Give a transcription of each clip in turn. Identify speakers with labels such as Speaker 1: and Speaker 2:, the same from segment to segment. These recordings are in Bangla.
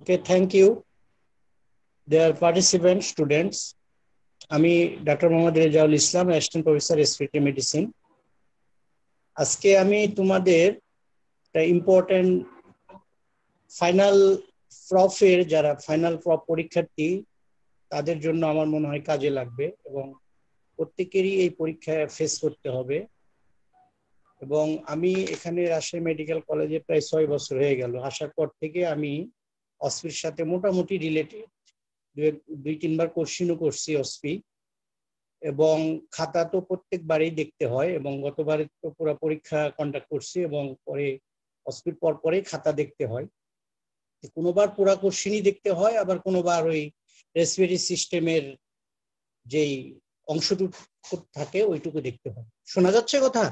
Speaker 1: Okay, thank you. Dear participants, students, আমি doctor Mohammad Rezaul Islam, assistant professor respiratory medicine. আজকে আমি তোমাদের একটা ইম্পর্টেন্ট ফাইনাল প্রফের যারা ফাইনাল প্রফ পরীক্ষার্থী তাদের জন্য আমার মনে হয় কাজে লাগবে এবং প্রত্যেকেরই এই পরীক্ষায় ফেস করতে হবে। এবং আমি এখানে রাজশাহী মেডিকেল কলেজে প্রায় 6 বছর হয়ে গেল। আসার পর থেকে আমি অস্পির সাথে মোটামুটি রিলেটেড 2-3 বার কোশ্চিনও করছি অস্পি, এবং খাতা তো প্রত্যেকবারই দেখতে হয় এবং গতবারে তো পুরো পরীক্ষা কন্ডাক্ট করছি এবং পরে অস্পির পর পরেই খাতা দেখতে হয়। কোনোবার পুরা কোশ্চিনই দেখতে হয়, আবার কোনোবার ওই রেসপিরেটরি সিস্টেমের যেই অংশটুকু থাকে ওইটুকু দেখতে হয়। শোনা যাচ্ছে কথা?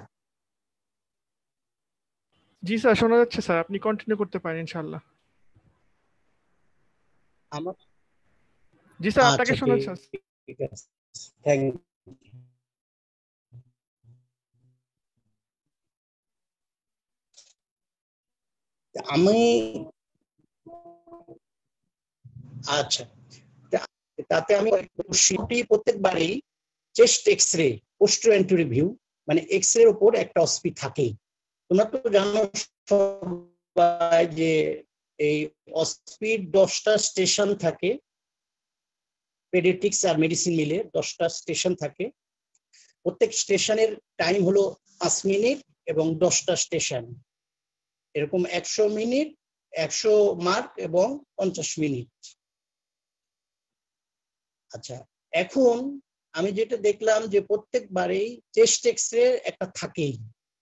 Speaker 2: জি স্যার, শোনা যাচ্ছে স্যার, আপনি কন্টিনিউ করতে পারেন ইনশাআল্লাহ।
Speaker 1: আমার
Speaker 2: জি স্যার,
Speaker 1: আচ্ছা,
Speaker 2: আপনাকে শোনা যাচ্ছে।
Speaker 1: ঠিক আছে, থ্যাংক ইউ। আমি আচ্ছা, তাতে আমি প্রত্যেকবারই chest X-ray postero anterior view মানে এক্স রে উপর একটা অস্পি থাকেই। তোমরা তো জানো সবাই যে এই অস্পির 10টা স্টেশন থাকে, পেডিয়াট্রিক্স আর মেডিসিন মিলে 10টা স্টেশন থাকে। প্রত্যেক স্টেশনের টাইম হলো 5 মিনিট এবং 10টা স্টেশন এরকম 100 মিনিট, 100 মার্ক এবং 50 মিনিট। আচ্ছা, এখন আমি যেটা দেখলাম যে প্রত্যেকবারেই চেস্ট এক্সরে একটা থাকেই,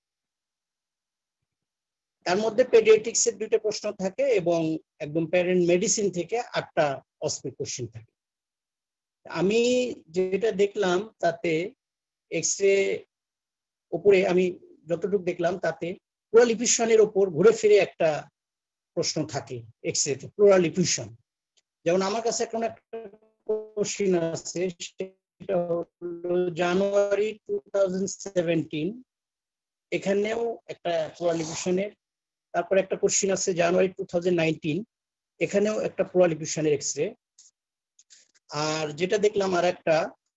Speaker 1: তার মধ্যে পেডিয়াট্রিক্স এর 2টা প্রশ্ন থাকে এবং একদম প্যারেন্ট মেডিসিন থেকে 8টা অস্পি কোশ্চেন থাকে। আমি যেটা দেখলাম তাতে এক্সরে উপরে আমি যতটুকু দেখলাম তাতে প্লুরাল ইফিউশনের উপর ঘুরে ফিরে একটা প্রশ্ন থাকে এক্সরে তে, প্লুরাল ইফিউশন। যেমন আমার কাছে এখন একটা কোশ্চেন আছে, সেটা হলো জানুয়ারি 2017, এখানেও একটা প্লুরাল ইফিউশনের। তারপরে একটা কোশ্চেন আছে জানুয়ারি 2019, এখানেও একটা প্লুরাল ইফিউশনের এক্সরে। আর যেটা দেখলাম আর একটা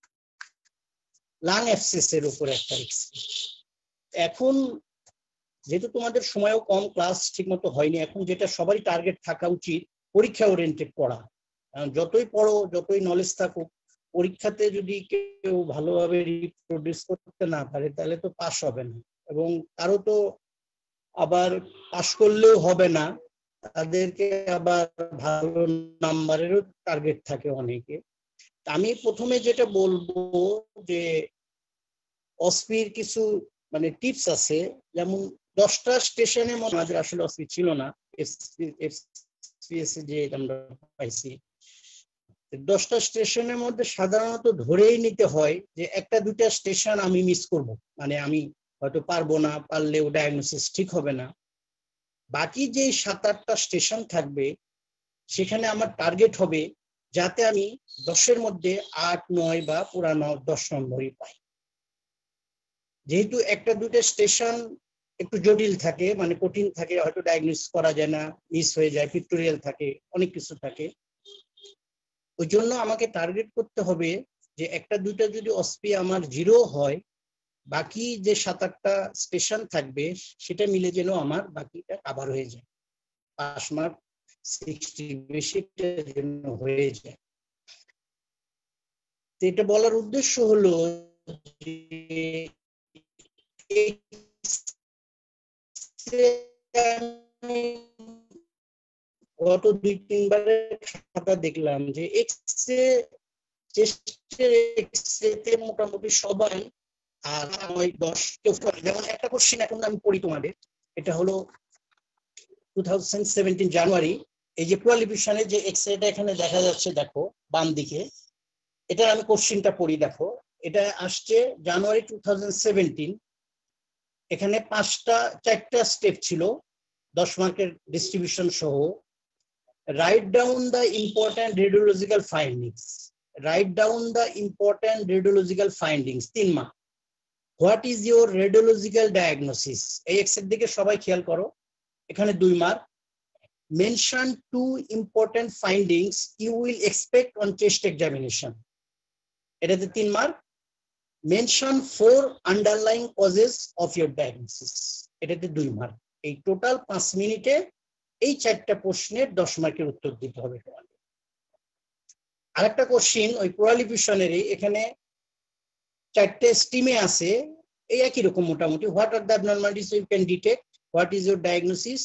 Speaker 1: লাং অ্যাবসেস এর উপর একটা এক্সরে। এখন যেহেতু তোমাদের সময়ও কম, ক্লাস ঠিকমতো হয়নি, এখন যেটা সবারই টার্গেট থাকা উচিত পরীক্ষা ওরিয়েন্টেড পড়া। যতই পড়ো, যতই নলেজ থাকুক, পরীক্ষাতে যদি কেউ ভালোভাবে রিপ্রোডিউস করতে না পারে তাহলে তো পাস হবে না, এবং কারো তো আবার পাস করলেও হবে না, তাদেরকে আবার ভালো নাম্বারেরও টার্গেট থাকে অনেকে। আমি প্রথমে যেটা বলবো যে অস্পির কিছু মানে টিপস আছে, যেমন 10টা স্টেশনে আমাদের আসলে অস্পি ছিল না, এফসপিএস যে আমরা পাইছি। 10টা স্টেশনের মধ্যে সাধারণত ধরেই নিতে হয় যে 1-2টা স্টেশন আমি মিস করব, মানে আমি হয়তো পারবো না, পারলেও ডায়াগনোসিস ঠিক হবে না। বাকি যে 7-8টা স্টেশন থাকবে সেখানে আমার টার্গেট হবে যাতে আমি 10-এর মধ্যে 8-9 বা পুরা 10 নম্বরই পাই। যেহেতু 1-2টা স্টেশন একটু জটিল থাকে, মানে কঠিন থাকে, হয়তো ডায়াগনোসিস করা যায় না, মিস হয়ে যায়, পিক্টোরিয়াল থাকে, অনেক কিছু থাকে, ওই জন্য আমাকে টার্গেট করতে হবে যে 1-2টা যদি অস্পি আমার 0 হয়, বাকি যে 7-8টা স্টেশন থাকবে সেটা মিলে যেন আমার বাকিটা কভার হয়ে যায়, পাস মার্ক 60 বেশি যেন হয়ে যায়। এটা বলার উদ্দেশ্য হলো যে গত 2-3 বারের খাতা দেখলাম যে এক্সরে চেস্টের মোটামুটি সবাই আর 9-10 কেউ করে। যেমন একটা কোশ্চেন এখন আমি পড়ি তোমাদের, এটা হলো 2017 জানুয়ারি, এই যে কোয়ালিফিকেশনের যে এক্সরেটা এখানে দেখা যাচ্ছে, দেখো বাম দিকে, এটা আমি কোশ্চেনটা পড়ি। দেখো এটা আসছে জানুয়ারি 2017, এখানে 4টা স্টেপ ছিল 10 মার্কের ডিস্ট্রিবিউশন সহ। Write down the important radiological findings, write down the important radiological findings 3 mark. What is your radiological diagnosis, এই এক্সের দিকে সবাই খেয়াল করো, এখানে 2 mark. mention 2 important findings you will expect on chest examination. এটাতে 3 mark. mention 4 underlying causes of your diagnosis, এটাতে 2 মার্ক। এই টোটাল 5 মিনিটে এই 4টা প্রশ্নের 10 মার্কের উত্তর দিতে হবে তোমাদের। আরেকটা কোশ্চেন ওই প্রলিফিউশনেরই, এখানে 4টে স্টিমে আছে, এই একই রকম মোটামুটি। What are the abnormalities you can detect, what is your diagnosis,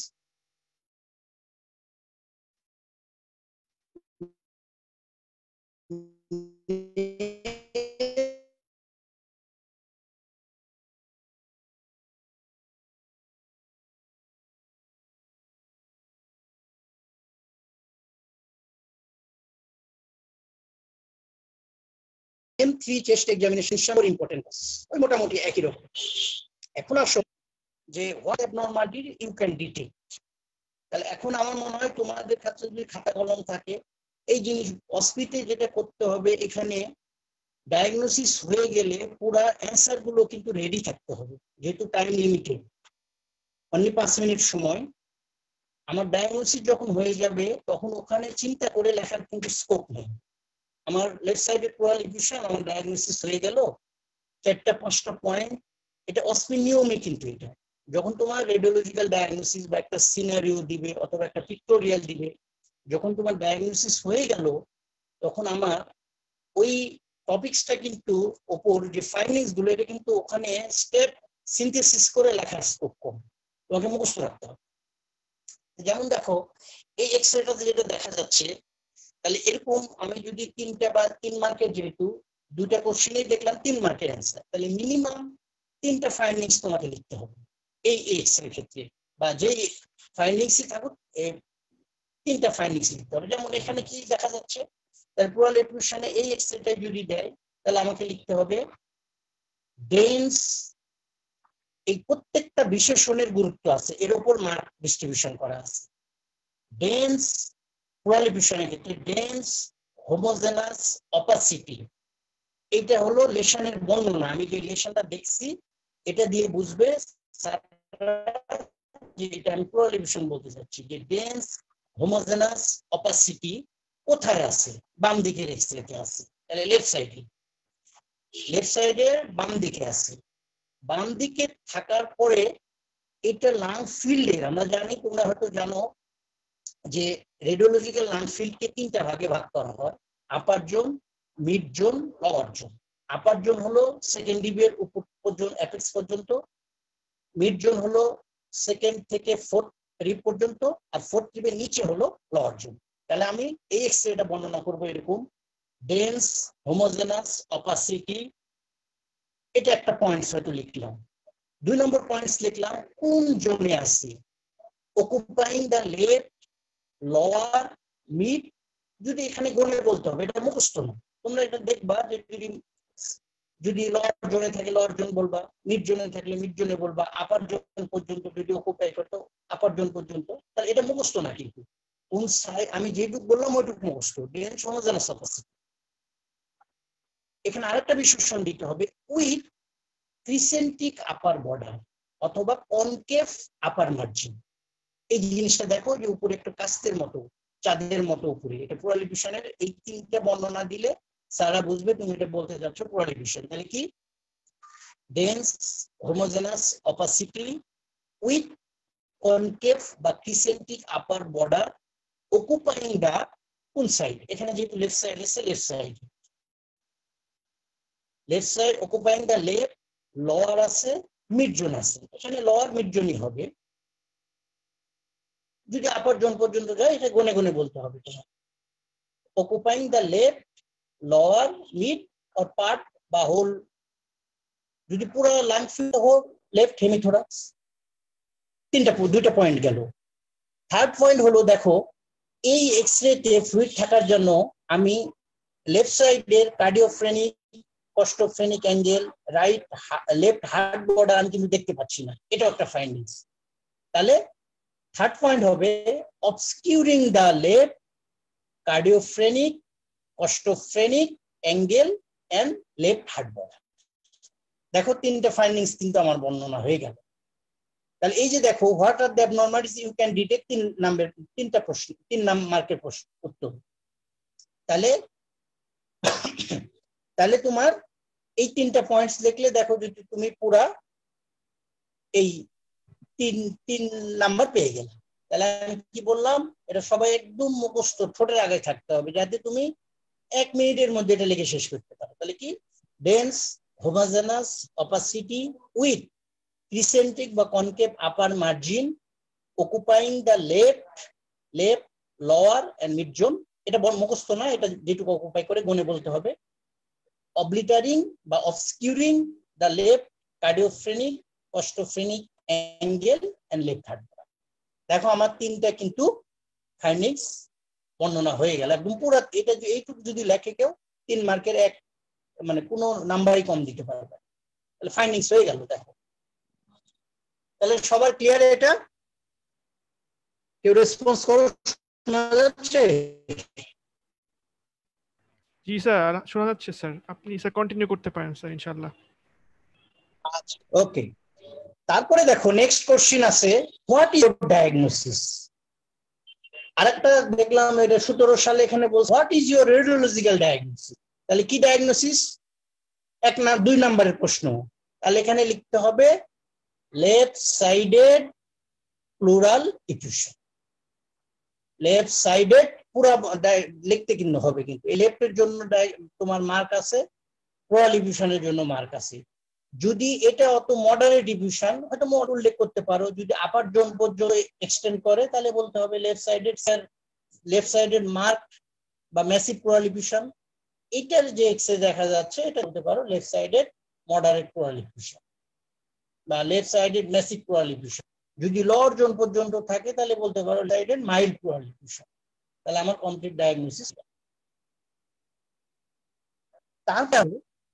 Speaker 1: M3 chest examination more important, ওই মোটামুটি একই রকম। এখন আসো যে what abnormality you can detect। তাহলে এখন আমার মনে হয় তোমাদের কাছে যদি খাতা কলম থাকে, এই জিনিস অস্পিতে যেটা করতে হবে, এখানে ডায়াগনোসিস হয়ে গেলে পুরো অ্যান্সার গুলো কিন্তু রেডি থাকতে হবে, যেহেতু টাইম লিমিটেড, অনলি 5 মিনিট সময়। আমার ডায়াগনোসিস যখন হয়ে যাবে তখন ওখানে চিন্তা করে লেখার কিন্তু স্কোপ নেই। আমার লেফট সাইডে প্রলিফিউশন, আমার ডায়াগনোসিস হয়ে গেল, 4টা-5টা পয়েন্ট, এটা অস্পিন নিয়মে। কিন্তু এটা যখন তোমার রেডিওলজিক্যাল ডায়াগনোসিস বা একটা সিনারিও দিবে অথবা একটা পিক্টোরিয়াল দিবে, যখন তোমার ডায়াগনোসিস হয়ে গেল তখন আমার ওই টপিকসটা কিন্তু ওপর যে ফাইন্ডিংস গুলো, এটা কিন্তু ওখানে স্টেপ সিনথেসিস করে লেখার স্কোপ কম, তোমাকে মুখস্থ রাখতে হবে। যেমন দেখো এই এক্সরেটাতে যেটা দেখা যাচ্ছে, তাহলে এরকম আমি যদি 3টা বা 3 মার্কের, যেহেতু 2টা কোশ্চেনেই দেখলাম 3 মার্কের অ্যান্সার, তাহলে মিনিমাম 3টা ফাইন্ডিংস তোমাকে লিখতে হবে এই এক্সরে ক্ষেত্রে, বা যে ফাইন্ডিংসই থাকুক 3টা ফাইন্ডিংস লিখতে হবে। যেমন এখানে কি দেখা যাচ্ছে, তার প্রলিফিউশনে এই এক্সরেটা যদি দেয়, তাহলে আমাকে লিখতে হবে ডেন্স, এই প্রত্যেকটা বিশেষণের গুরুত্ব আছে, এর উপর মার্ক ডিস্ট্রিবিউশন করা আছে। ডেন্স প্রলিফিউশনের ক্ষেত্রে ডেন্স হোমোজেনাস অপাসিটি, এটা হলো লেশনের বর্ণনা। আমি যে লেশনটা দেখছি এটা দিয়ে বুঝবে যে এটা আমি প্রলিফিউশন বলতে চাচ্ছি, যে ডেন্স হোমোজেনাস অপাসিটি কোথায় আছে, বাম দিকের এক্সরেতে আছে। তাহলে লেফট সাইডে বাম দিকে আছে। বাম দিকে থাকার পরে এটা লাং ফিল্ডের, আমরা জানি, তোমরা হয়তো জানো যে রেডিওলজিক্যাল লাং ফিল্ডকে 3টা ভাগে ভাগ করা হয়, upper zone, mid zone, lower zone. Upper zone হলো সেকেন্ড রিবের উপর পর্যন্ত, অ্যাপেক্স পর্যন্ত। মিড জোন হলো সেকেন্ড থেকে 4th রিব পর্যন্ত, আর 4th রিবের নিচে হলো লোয়ার জোন। তাহলে আমি এই এক্সরেটা বর্ণনা করবো এরকম, ডেন্স হোমোজেনাস অপাসিটি, এটা একটা পয়েন্টস হয়তো লিখলাম। 2 নম্বর পয়েন্টস লিখলাম কোন জোনে আছে, occupying the left, lower, mid. যদি এখানে গণে বলতে হবে, এটা মুখস্থ না, তোমরা এটা দেখবা যে যদি লোয়ার জোনে থাকে লোয়ার জোন বলবা, মিড জোনে থাকলে মিড জোনে বলবা, আপার জোন পর্যন্ত যদি অকুপাই করতো আপার জোন পর্যন্ত। তাহলে এটা মুখস্থ না, কিন্তু কোন সাইড আমি যেটুকু বললাম ওইটুকু মুখস্থ। Dense homogeneous opacity. এখানে আরেকটা বিশেষণ দিতে হবে, উইথ ক্রিসেন্টিক আপার বর্ডার অথবা কনকেভ আপার মার্জিন। এই জিনিসটা দেখো যে উপরে একটা কাস্তের মতো, চাঁদের মতো উপরে, এটা প্রলিফিউশনের এই 3টা বর্ণনা দিলে সারা বুঝবে তুমি এটা বলতে যাচ্ছ প্রলিফিউশন। তাহলে কি, dense homogeneous opacity with concave বা ক্রিসেন্টিক আপার বর্ডার অকুপাইং দা কোন সাইড, এখানে যেহেতু লেফট সাইড এসে left side occupying the left, lower আছে, মিড জোন আছে, এখানে লোয়ার মিড জোনই হবে। যদি আপার জোন পর্যন্ত যায় এটা গনে গনে বলতে হবে। Occupying the left, lower, mid or part বা হোল। যদি পুরো lung field whole, left hemithorax. 2টা পয়েন্ট গেল। থার্ড পয়েন্ট হলো, দেখো এই এক্সরেতে ফ্লুইড থাকার জন্য আমি লেফট সাইডের cardiophrenic, costophrenic angle, left heart border আমি কিন্তু দেখতে পাচ্ছি না, এটাও একটা ফাইন্ডিংস। তাহলে থার্ড পয়েন্ট হবে obscuring the left cardiophrenic, costophrenic angle and left heart border. দেখো 3টা ফাইন্ডিংস কিন্তু আমার বর্ণনা হয়ে গেল। তাহলে এই যে দেখো what are the abnormalities you can detect তিনটা প্রশ্ন, 3 মার্কের প্রশ্ন উত্তর। তাহলে তাহলে তোমার এই 3টা পয়েন্টস লিখলে দেখো যদি তুমি পুরা এই 3 নাম্বার পেয়ে গেলে। তাহলে আমি কি বললাম, এটা সবাই একদম মুখস্থ ঠোঁটের আগে থাকতে হবে যাতে তুমি 1 মিনিটের মধ্যে এটা লিখে শেষ করতে পারো। তাহলে কি, dense homogeneous opacity with eccentric বা concave upper margin occupying the left lower and mid zone. এটা মুখস্থ না, এটা যেটুকু অকুপাই করে গনে বলতে হবে। অবলিটারিং বা obscuring the left cardiophrenic costophrenic angle and left heart. দেখো আমার 3টা কিন্তু ফাইন্ডিংস বর্ণনা হয়ে গেল একদম পুরো। এটা এইটুকু যদি লেখে কেউ 3 মার্কের মানে কোনো নাম্বারই কম দিতে পারবে। তাহলে ফাইন্ডিংস হয়ে গেল। দেখো তাহলে সবার ক্লিয়ার? এটা কেউ রেসপন্স করো, শোনা যাচ্ছে?
Speaker 2: জি স্যার, শোনা যাচ্ছে স্যার। আপনি স্যার কন্টিনিউ করতে পারেন স্যার ইনশাআল্লাহ।
Speaker 1: আচ্ছা, ওকে। তারপরে দেখো নেক্সট কোশ্চেন আছে, হোয়াট ইজ ইউর ডায়াগনোসিস। আরেকটা দেখলাম এটা 17 সালে এখানে বলছে what is your radiological diagnosis. তাহলে কি ডায়াগনোসিস? 2 নম্বরের প্রশ্ন। তাহলে এখানে লিখতে হবে left sided pleural effusion. Left sided পুরো লিখতে কিন্তু হবে, কিন্তু এই লেফটের জন্য তোমার মার্ক আছে, প্লুরাল ইফিউশনের জন্য মার্ক আছে। যদি এটা অত মডারেট ডিফিউশন হয়তো মোড উল্লেখ করতে পারো, যদি আপার জোন পর্যন্ত এক্সটেন্ড করে তাহলে বলতে হবে লেফট সাইডেড মার্ক বা ম্যাসিভ প্লুরাল ডিফিউশন। এটার যে এক্সে দেখা যাচ্ছে এটা বলতে পারো left sided moderate pleural effusion বা left sided massive pleural effusion. যদি লোয়ার জোন পর্যন্ত থাকে তাহলে বলতে পারো সাইডেড মাইল্ড প্লুরাল ডিফিউশন। তাহলে আমার কমপ্লিট ডায়াগনোসিস। তারপরে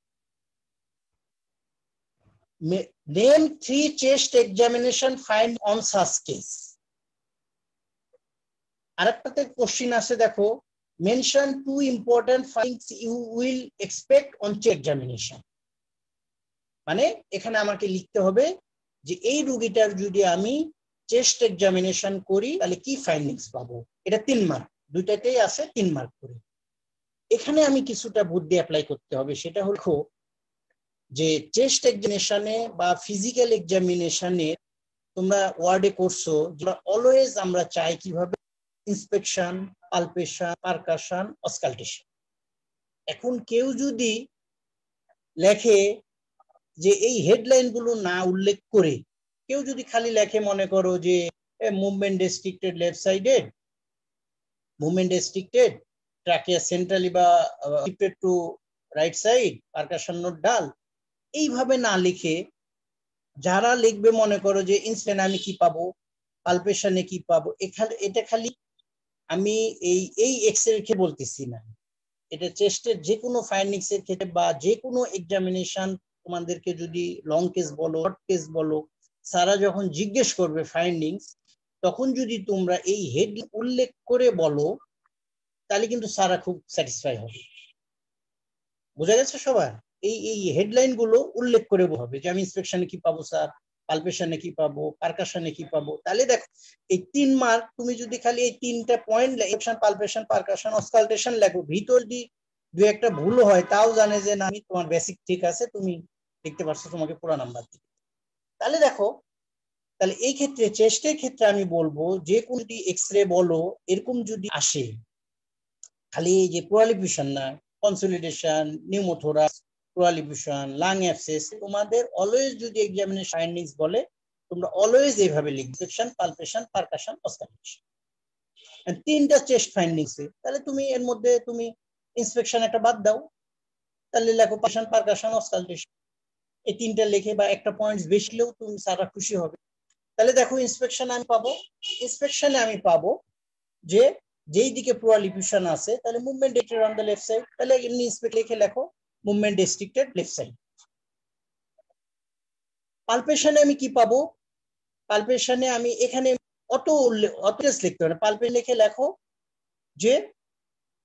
Speaker 1: name 3 chest examination find on such case. আরেকটাতে কোশ্চেন আছে দেখো, mention 2 important findings you will expect on chest examination। মানে এখানে আমাকে লিখতে হবে যে এই রোগীটার যদি আমি চেস্ট এক্সামিনেশন করি তাহলে কি ফাইন্ডিংস পাবো। এটা 3 মার্ক, দুইটাতেই আছে 3 মার্ক করে। এখানে আমি কিছুটা বুদ্ধি অ্যাপ্লাই করতে হবে, সেটা হলো যে চেস্ট এক্সামিনেশনে বা ফিজিক্যাল এক্সামিনেশনে তোমরা ওয়ার্ডে করছো যেটা অলওয়েজ আমরা চাই কিভাবে ইন্সপেকশন, পালপেশন, পারকাশন, অসকালটেশন। এখন কেউ যদি লেখে যে এই হেডলাইন গুলো না উল্লেখ করে কেউ যদি খালি লেখে মনে করো যে movement restricted left sided, movement restricted trachea centrally বা shifted to right side, percussion note dull, এইভাবে না লিখে যারা লিখবে মনে করো যে ইনস্ট্যান্ট আমি কি পাবো, পালপেশনে কি পাবো, এখানে এটা খালি আমি এই এক্সের ক্ষেত্রে বলতেছি না, এটা চেস্টের যে কোনো ফাইন্ডিংস এর ক্ষেত্রে বা যে কোনো এক্সামিনেশন তোমাদেরকে যদি লং কেস বলো শর্ট কেস বলো, সারা যখন জিজ্ঞেস করবে ফাইন্ডিংস তখন যদি তোমরা এই হেড উল্লেখ করে বলো তাহলে কিন্তু সারা খুব স্যাটিসফাই হবে। বোঝা গেছে সবার? এই হেডলাইন গুলো উল্লেখ করে হবে যে আমি ইন্সপেকশনে কি পাবো স্যার, পালপেশনে কি পাবো, পারকাশনে কি পাবো। তাহলে দেখো এই 3 মার্ক তুমি যদি খালি এই 3টা point inspection, palpation, percussion, auscultation লেখো, ভিতর দি দু একটা ভুল হয় তাও জানে যে না তোমার বেসিক ঠিক আছে, তুমি লিখতে পারছো, তোমাকে পুরো নাম্বার দিবে। তাহলে দেখো, তাহলে এই ক্ষেত্রে চেস্টের ক্ষেত্রে আমি বলবো যে কোনটি এক্সরে বলো এরকম যদি আসে, খালি এই যে প্লুরাল না, consolidation, pneumothorax, pleural lung abscess, তোমাদের অলওয়েজ যদি এক্সামিনেশন ফাইন্ডিংস বলে তোমরা অলওয়েজ এইভাবে লিখবে সেকশন, পালপেশন, পারকাশন, অসকালটেশন। 3টা চেস্ট ফাইন্ডিংস এ তাহলে তুমি এর মধ্যে তুমি ইন্সপেকশন একটা বাদ দাও, তাহলে লেখো পালপেশন, পারকাশন, অসকালটেশন। এই 3টা লিখে বা একটা পয়েন্টস বেশি হলেও তুমি সারা খুশি হবে। তাহলে দেখো ইন্সপেকশনে আমি পাবো যে যেই দিকে প্লুরাল ইফিউশন আছে তাহলে movement restricted on the left side, তাহলে ইন্সপেক্ট লিখে লেখো মুভমেন্ট রেস্ট্রিক্টেড লেফট সাইড। পালপেশনে আমি কি পাবো, পালপেশনে আমি এখানে অত লিখতে হবে না, পালপেশন লিখে লেখো যে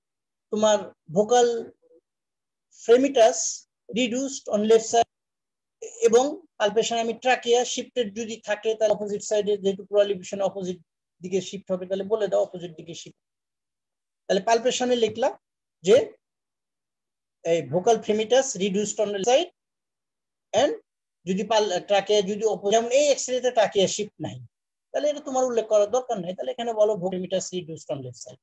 Speaker 1: তোমার vocal fremitus reduced on left side, এবং পালপেশন আমি ট্রাকিয়া শিফটেড যদি থাকে তাহলে অপোজিট সাইডে, যেহেতু প্রলিফেশন অপোজিট দিকে শিফট হবে তাহলে বলে দাও অপোজিট দিকে শিফট। তাহলে পালপেশনে লিখলাম যে এই vocal fremitus reduced on the side and যদি ট্রাকিয়া যদি যেমন এই এক্সরেতে ট্রাকিয়া শিফট নাই তাহলে এটা তোমার উল্লেখ করার দরকার নাই, তাহলে এখানে বলো vocal fremitus reduced on left side.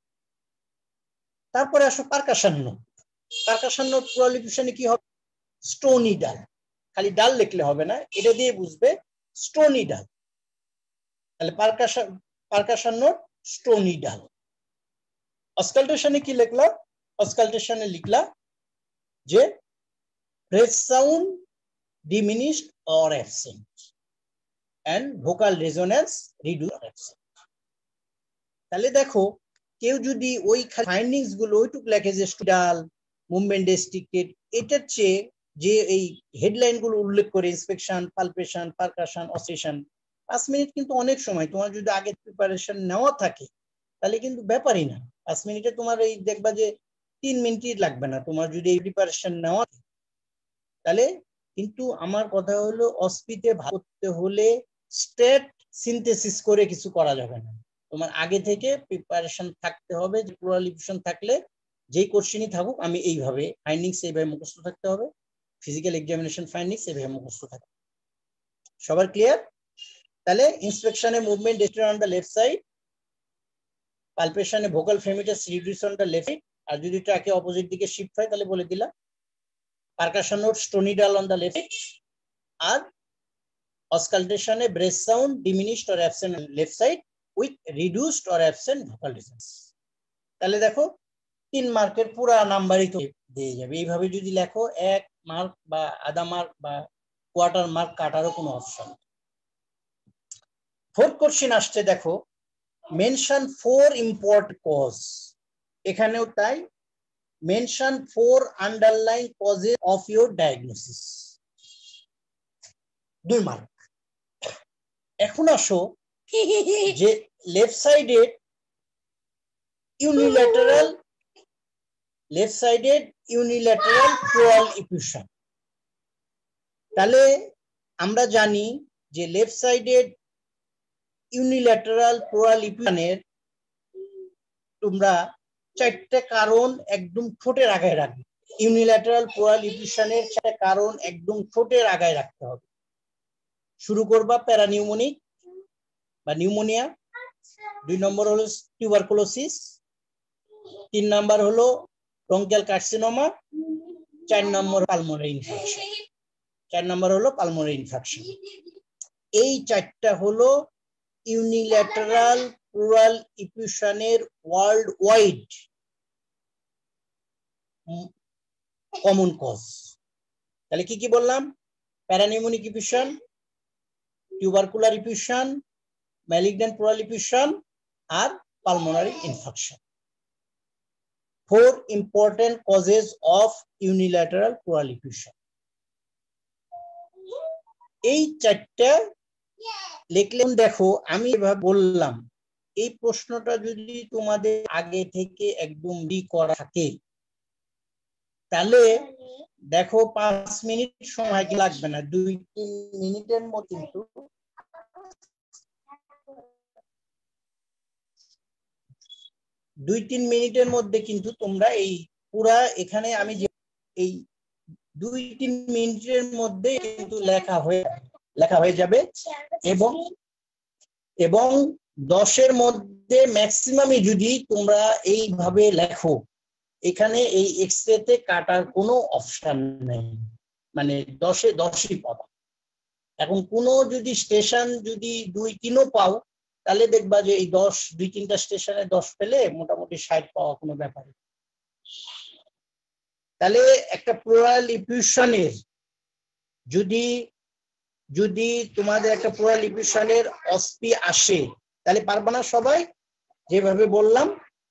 Speaker 1: তারপরে আসো পারকাশন নোট। পারকাশন নোট প্রলিফেশনে কি হবে? স্টোনি ডাল। খালি ডাল লিখলে হবে না, এটা দিয়ে বুঝবে স্টোনি ডাল। তাহলে পারকাশন নোট স্টোনি ডাল। অস্কালটেশনে কি লিখলা? অস্কালটেশনে লিখলা যে breath sound diminished or absent and vocal resonance reduce or absent. তাহলে দেখো কেউ যদি ওই ফাইন্ডিংস গুলো ওইটুক লেখে যে ডাল মুভমেন্ট রেস্ট্রিক্টেড, এটার চেয়ে যে এই হেডলাইন গুলো উল্লেখ করে ইন্সপেকশন, পালপেশন, পারকাশন, অসেশন, 5 মিনিট কিন্তু অনেক সময়। তোমার যদি আগে প্রিপারেশন নেওয়া থাকে তাহলে কিন্তু ব্যাপারই না, 5 মিনিটে তোমার এই দেখবা যে 3 মিনিটই লাগবে না তোমার যদি এই প্রিপারেশন নেওয়া। তাহলে কিন্তু আমার কথা হলো অস্পিতে ভাবতে হলে স্টেট সিনথেসিস করে কিছু করা যাবে না, তোমার আগে থেকে প্রিপারেশন থাকতে হবে। যে প্রলিফেশন থাকলে যেই কোশ্চেনই থাকুক আমি এইভাবে ফাইন্ডিংস এইভাবে মুখস্থ থাকতে হবে, ফিজিক্যাল এক্সামিনেশন ফাইন্ডিংস এইভাবে মুখস্থ থাকবে। সবার ক্লিয়ার? তাহলে ইন্সপেকশনে movement distance on the left side, পালপেশনে vocal fremitus reduce on the left, আর যদি ট্র্যাকে অপোজিট দিকে শিফট হয় তাহলে বলে দিলাম percussion note stony dull on the left, আর অস্কালটেশনে breath sound diminished or absent left side with reduced or absent vocal resonance. তাহলে দেখো 3 মার্কের পুরা নাম্বারই তো দিয়ে যাবে। এইভাবে যদি লেখো 1 মার্ক বা আধা মার্ক বা কোয়ার্টার মার্ক কাটারও কোনো অপশন। 4th কোশ্চেন আসছে, দেখো মেনশন 4 ইম্পর্টেন্ট কজ। এখানেও তাই, mention 4 underlying causes of your diagnosis, 2 mark. এখন আসো যে left sided unilateral pleural effusion. তাহলে আমরা জানি যে লেফট সাইডেড ইউনিল্যাটারাল প্লোরাল ইফিউশনের তোমরা 4টে কারণ একদম ঠোঁটের আগায় রাখবে। ইউনিল্যাটারাল প্লোরাল ইফিউশনের 4টে কারণ একদম ঠোঁটের আগায় রাখতে হবে। শুরু করবা প্যারানিউমোনিক বা নিউমোনিয়া, 2 নম্বর হলো টিউবারকুলোসিস, 3 নম্বর হলো ব্রঙ্কিয়াল কার্সিনোমা, 4 নম্বর পালমোনারি ইনফেকশন। 4 নম্বর হলো পালমোনারি ইনফেকশন। এই 4টা হলো ইউনিল্যাটারাল প্লোরাল ইফিউশনের ওয়ার্ল্ড ওয়াইড কমন কজ। তাহলে কি কি বললাম? Parapneumonic effusion, tubercular effusion, malignant pleural effusion আর pulmonary infection. 4 important causes of unilateral pleural effusion. এই 4টা লিখলে দেখো আমি এভাবে বললাম, এই প্রশ্নটা যদি তোমাদের আগে থেকে একদম করা থাকে তাহলে দেখো 5 মিনিট সময় লাগবে না, 2-3 মিনিটের মধ্যে কিন্তু 2-3 মিনিটের মধ্যে কিন্তু তোমরা এই পুরা এখানে আমি যে এই 2-3 মিনিটের মধ্যে কিন্তু লেখা হয়ে যাবে এবং 10-এর মধ্যে ম্যাক্সিমামই যদি তোমরা এইভাবে লেখো, এখানে এই এক্সরেতে কাটার কোনো অপশন নেই, মানে 10-এ 10ই পাবা। এখন কোনো যদি স্টেশন যদি 2-3ও পাও তাহলে দেখবা যে এই 2-3টা স্টেশনে 10 পেলে মোটামুটি 60 পাওয়া কোনো ব্যাপার। তাহলে একটা প্লোরাল ইফিউশনের যদি তোমাদের একটা প্লোরাল ইফিউশনের অস্পি আসে তাহলে পারবা না সবাই যেভাবে বললাম।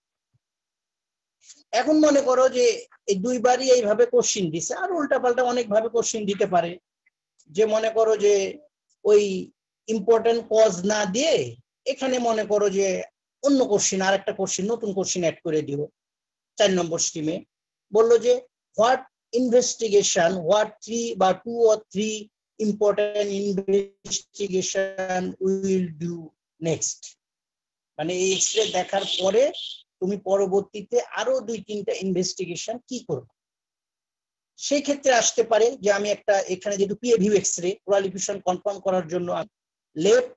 Speaker 1: এখন মনে করো যে এই 2বারই এইভাবে কোশ্চিন দিছে, আর উল্টাপাল্টা অনেক ভাবে কোশ্চিন দিতে পারে, যে মনে করো যে ওই ইম্পর্টেন্ট কজ না দিয়ে এখানে মনে করো যে অন্য কোশ্চিন, আরেকটা কোশ্চিন, নতুন কোশ্চিন অ্যাড করে দিও। 4 নম্বর স্ট্রিমে বললো যে হোয়াট ইনভেস্টিগেশন, হোয়াট 3 বা 2 or 3 important investigation will do next. মানে এই এক্সরে দেখার পরে তুমি পরবর্তীতে আরো 2-3টা ইনভেস্টিগেশন কি করবে। সেই ক্ষেত্রে আসতে পারে যে আমি একটা এখানে যেহেতু PA view x-ray pleural effusion confirm করার জন্য লেফট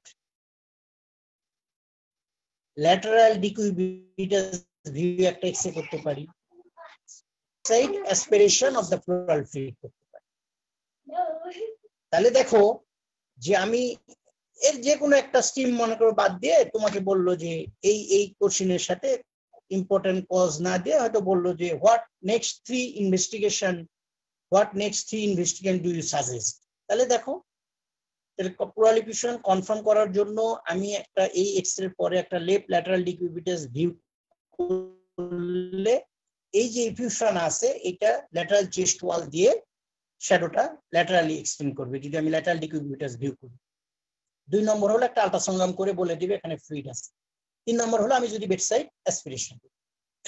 Speaker 1: ল্যাটারাল ডিকুইবিটাস ভিউ একটা এক্সরে করতে পারি, side aspiration of the pleural fluid করতে পারি। তাহলে দেখো যে আমি এর যে কোনো একটা স্ট্রিম মনে করো বাদ দিয়ে তোমাকে বললো যে এই কোশ্চেনের সাথে ইম্পর্টেন্ট কজ না দিয়ে হয়তো বললো যে what next 3 investigation do you suggest. তাহলে দেখো প্লুরাল ইফিউশন কনফার্ম করার জন্য আমি একটা এই এক্সরে পরে একটা লেফট ল্যাটারাল ডিকুইবিটাস ভিউ করলে এই যে ইফিউশন আছে এটা ল্যাটারাল চেস্ট ওয়াল দিয়ে শ্যাডোটা ল্যাটারালি এক্সটেন্ড করবে যদি আমি ল্যাটারাল ডিকুইবিটাস ভিউ করি। 2 নম্বর হলো একটা আল্ট্রাসাউন্ড করে বলে দিবে এখানে ফ্লুইড আছে। 3 নম্বর হলো আমি যদি বেডসাইড অ্যাসপিরেশন করি।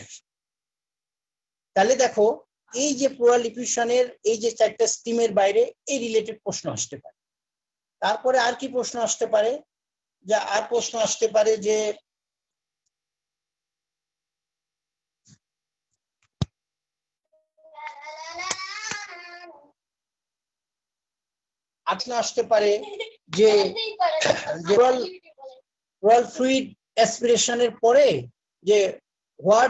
Speaker 1: তাহলে দেখো এই যে প্লুরাল ইফিউশনের এই যে 4টা স্ট্রিমের বাইরে এই রিলেটেড প্রশ্ন আসতে পারে। তারপরে আর কি প্রশ্ন আসতে পারে, যা আর প্রশ্ন আসতে পারে যে আসতে পারে যে প্লুরাল ফ্লুইড অ্যাসপিরেশনের পরে যে হোয়াট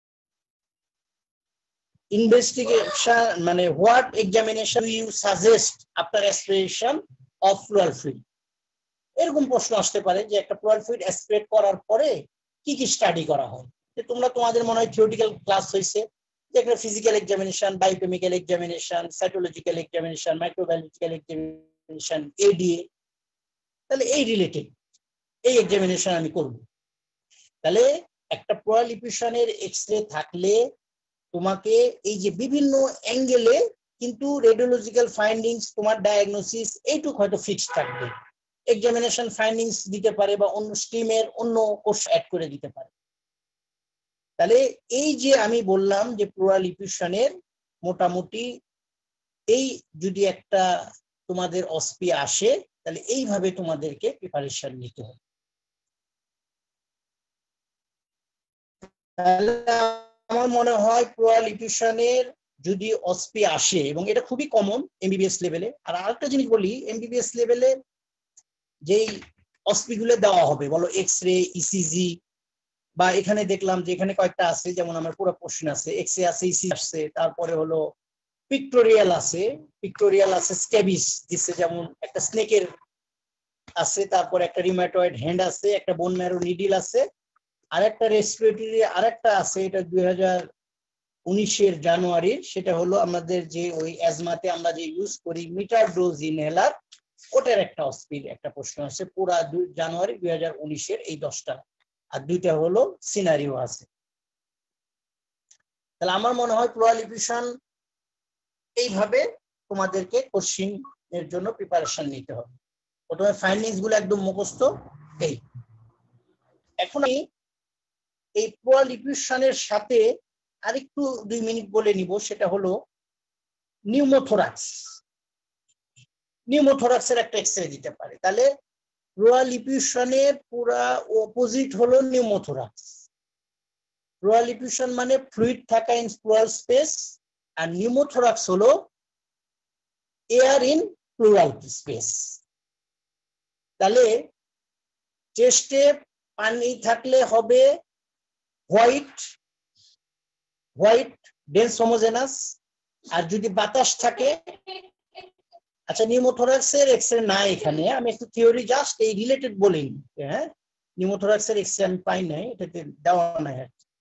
Speaker 1: ইনভেস্টিগেশন মানে what examination you suggest after aspiration of pleural fluid. এরকম প্রশ্ন আসতে পারে যে একটা প্লুরাল ফ্লুইড অ্যাসপিরেট করার পরে কি কি স্টাডি করা হয়। যে তোমরা তোমাদের মনে হয় থিওরিটিক্যাল ক্লাস হয়েছে যে একটা physical examination, biochemical examination, cytological examination, microbiological examination, ADA. তাহলে এই রিলেটেড এই এক্সামিনেশন আমি করব। তাহলে একটা প্লুরাল ইফিউশনের এক্সরে থাকলে তোমাকে এই যে বিভিন্ন অ্যাঙ্গেলে কিন্তু রেডিওলজিক্যাল ফাইন্ডিংস তোমার ডায়াগনোসিস এইটুক হয়তো ফিক্স থাকবে। এক্সামিনেশন ফাইন্ডিংস দিতে পারে বা অন্য স্ট্রিমের অন্য কোর্স অ্যাড করে দিতে পারে। তাহলে এই যে আমি বললাম যে প্লুরাল ইফিউশনের মোটামুটি এই যদি একটা তোমাদের অস্পি আসে তাহলে এইভাবে তোমাদেরকে প্রিপারেশন নিতে হবে। তাহলে আমার মনে হয় প্লুরাল ইফিউশনের যদি অস্পি আসে, এবং এটা খুবই কমন এমবিবিএস লেভেলে। আর আরেকটা জিনিস বলি, এমবিবিএস লেভেলে যেই অস্পি গুলো দেওয়া হবে বলো এক্সরে, ইসিজি, বা এখানে দেখলাম যে এখানে কয়েকটা আছে, যেমন আমার পুরো কোশ্চেন আছে, এক্সরে আছে, ইসিজি আছে, তারপরে হলো পিক্টোরিয়াল আছে, স্ক্যাবিস দিচ্ছে, যেমন একটা স্নেকের আছে, তারপরে একটা রিউমাটয়েড হ্যান্ড আছে, একটা বোন ম্যারো নিডিল আছে, আর একটা রেসপিরেটরি আরেকটা আছে, এটা 2019-এর জানুয়ারির, সেটা হলো আমাদের যে ওই অ্যাজমাতে আমরা যে ইউজ করি মিটার ডোজ ইনহেলার, ওটার একটা অস্পির একটা প্রশ্ন আছে পুরা জানুয়ারি 2019-এর এই 10টা, আর 2টা হলো সিনারিও আছে। তাহলে আমার মনে হয় প্লুরাল ইফিউশন এইভাবে তোমাদেরকে কোশ্চিন এর জন্য প্রিপারেশন নিতে হবে। প্রথমে ফাইন্ডিংস গুলো একদম মুখস্থ। এই এখন আমি এই প্লুরাল ইফিউশনের সাথে আরেকটু 2 মিনিট বলে নিব, সেটা হলো নিউমোথোরাক্সের একটা এক্সরে দিতে পারে। তাহলে প্লুরাল ইফিউশনের পুরা অপোজিট হলো নিউমোথোরাক্স। প্লুরাল ইফিউশন মানে ফ্লুইড থাকা ইন প্লুরাল স্পেস, আর নিউমোথোরাক্স হলো এয়ার ইন প্লুরাল স্পেস। তাহলে চেস্টে পানি থাকলে হবে হোয়াইট ডেন্স হোমোজেনাস, আর যদি বাতাস থাকে, আচ্ছা নিউমোথোরাক্সের এক্সরে না এখানে, আমি একটু থিওরি জাস্ট এই রিলেটেড বলি। হ্যাঁ, নিউমোথোরাক্সের এক্সরে আমি পাই নাই, এটাতে দেওয়া নাই।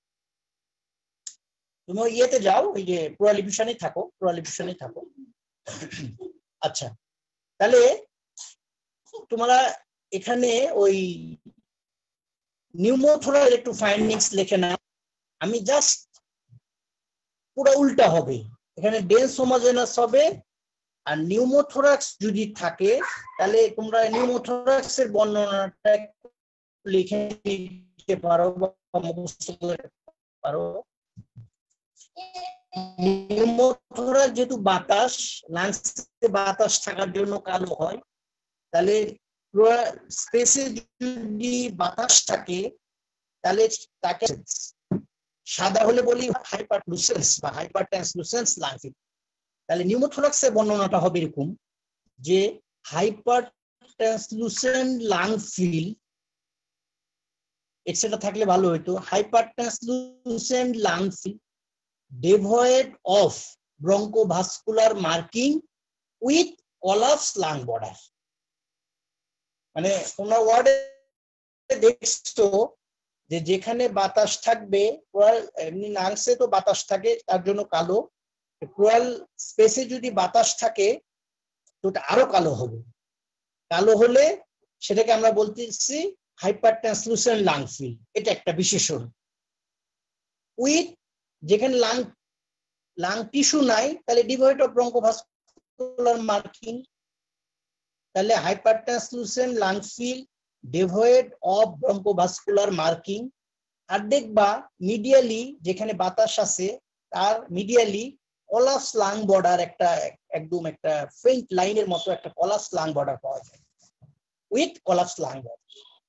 Speaker 1: তুমি ইয়েতে যাও, ওই যে প্লুরাল ইফিউশনে থাকো। আচ্ছা, তাহলে তোমরা এখানে ওই নিউমোথোরাক্স একটু ফাইন্ডিংস লিখে না, আমি জাস্ট পুরো উল্টা হবে, এখানে ডেন্স হোমোজেনাস হবে, আর নিউমোথোরাক্স যদি থাকে তাহলে তোমরা নিউমোথোরাক্সের বর্ণনাটা লিখে নিতে পারো বা মুখস্থ করতে পারো। নিউমোথোরাক্স যেহেতু বাতাস, লাংসে বাতাস থাকার জন্য কালো হয়, তাহলে স্পেসে যদি বাতাস থাকে তাহলে তাকে সাদা হলে বলি হাইপারলুসেন্স বা হাইপার ট্রান্সলুসেন্স লাং ফিল। তাহলে নিউমোথোরাক্সের বর্ণনাটা হবে এরকম যে হাইপার ট্রান্সলুসেন্ট লাং ফিল, এক্সেটা থাকলে ভালো হইতো, hyper translucent lung field devoid of bronchivascular marking with collapsed lung border। মানে তোমরা ওয়ার্ডে দেখছো যে যেখানে বাতাস থাকবে, এমনি লাংসে তো বাতাস থাকে তার জন্য কালো, প্লুরাল স্পেসে যদি বাতাস থাকে তো এটা আরো কালো হবে। কালো হলে সেটাকে আমরা বলতেছি হাইপার ট্রান্সলুসেন্ট লাং ফিল, এটা একটা বিশেষণ। উইথ যেখানে লাং টিস্যু নাই তাহলে ডিভয়েড অফ ব্রঙ্কোভাস্কুলার মার্কিং, তাহলে hyper translucent lung field devoid of bronchovascular marking. আর দেখবা মিডিয়ালি যেখানে বাতাস আছে তার মিডিয়ালি কলাপস লাং বর্ডার, একটা একদম একটা ফেইন্ট লাইনের মতো একটা কলাপস লাং বর্ডার পাওয়া যায়, উইথ কলাপস লাং বর্ডার।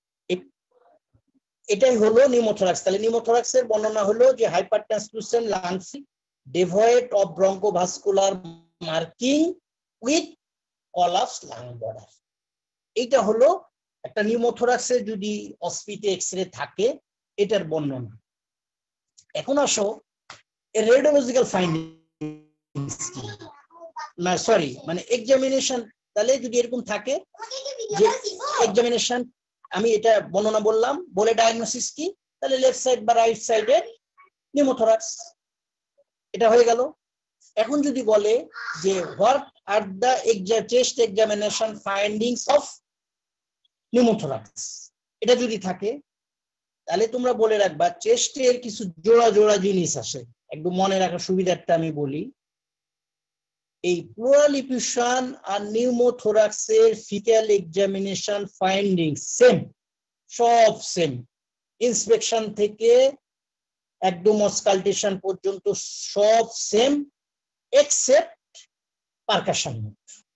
Speaker 1: এটাই হলো নিউমোথোরাক্স। তাহলে নিউমোথোরাক্সের বর্ণনা হলো যে hyper translucent lung field devoid of bronchivascular marking with collapsed lung border। এটা হলো একটা নিউমোথোরাক্সের যদি অস্পিতে এক্সরে থাকে এটার বর্ণনা। এখন আসো এর রেডিওলজিক্যাল ফাইন্ডিংস কি, না সরি মানে এক্সামিনেশন। তাহলে যদি এরকম থাকে যে এক্সামিনেশন, আমি এটা বর্ণনা বললাম, বলে ডায়াগনোসিস কি, তাহলে লেফট সাইড বা রাইট সাইডে নিউমোথোরাক্স, এটা হয়ে গেল। এখন যদি বলে যে what are the chest examination findings of pneumothorax, এটা যদি থাকে তাহলে তোমরা বলে রাখবা চেস্টের কিছু জোড়া জোড়া জিনিস আসে, একদম মনে রাখার সুবিধাটা আমি বলি। এই প্লুরাল ইফিউশন আর নিউমোথোরাক্সের ফিটাল এক্সামিনেশন ফাইন্ডিংস সেম, সব সেম, ইন্সপেকশন থেকে একদম অসকালটেশন পর্যন্ত সব same except percussion note.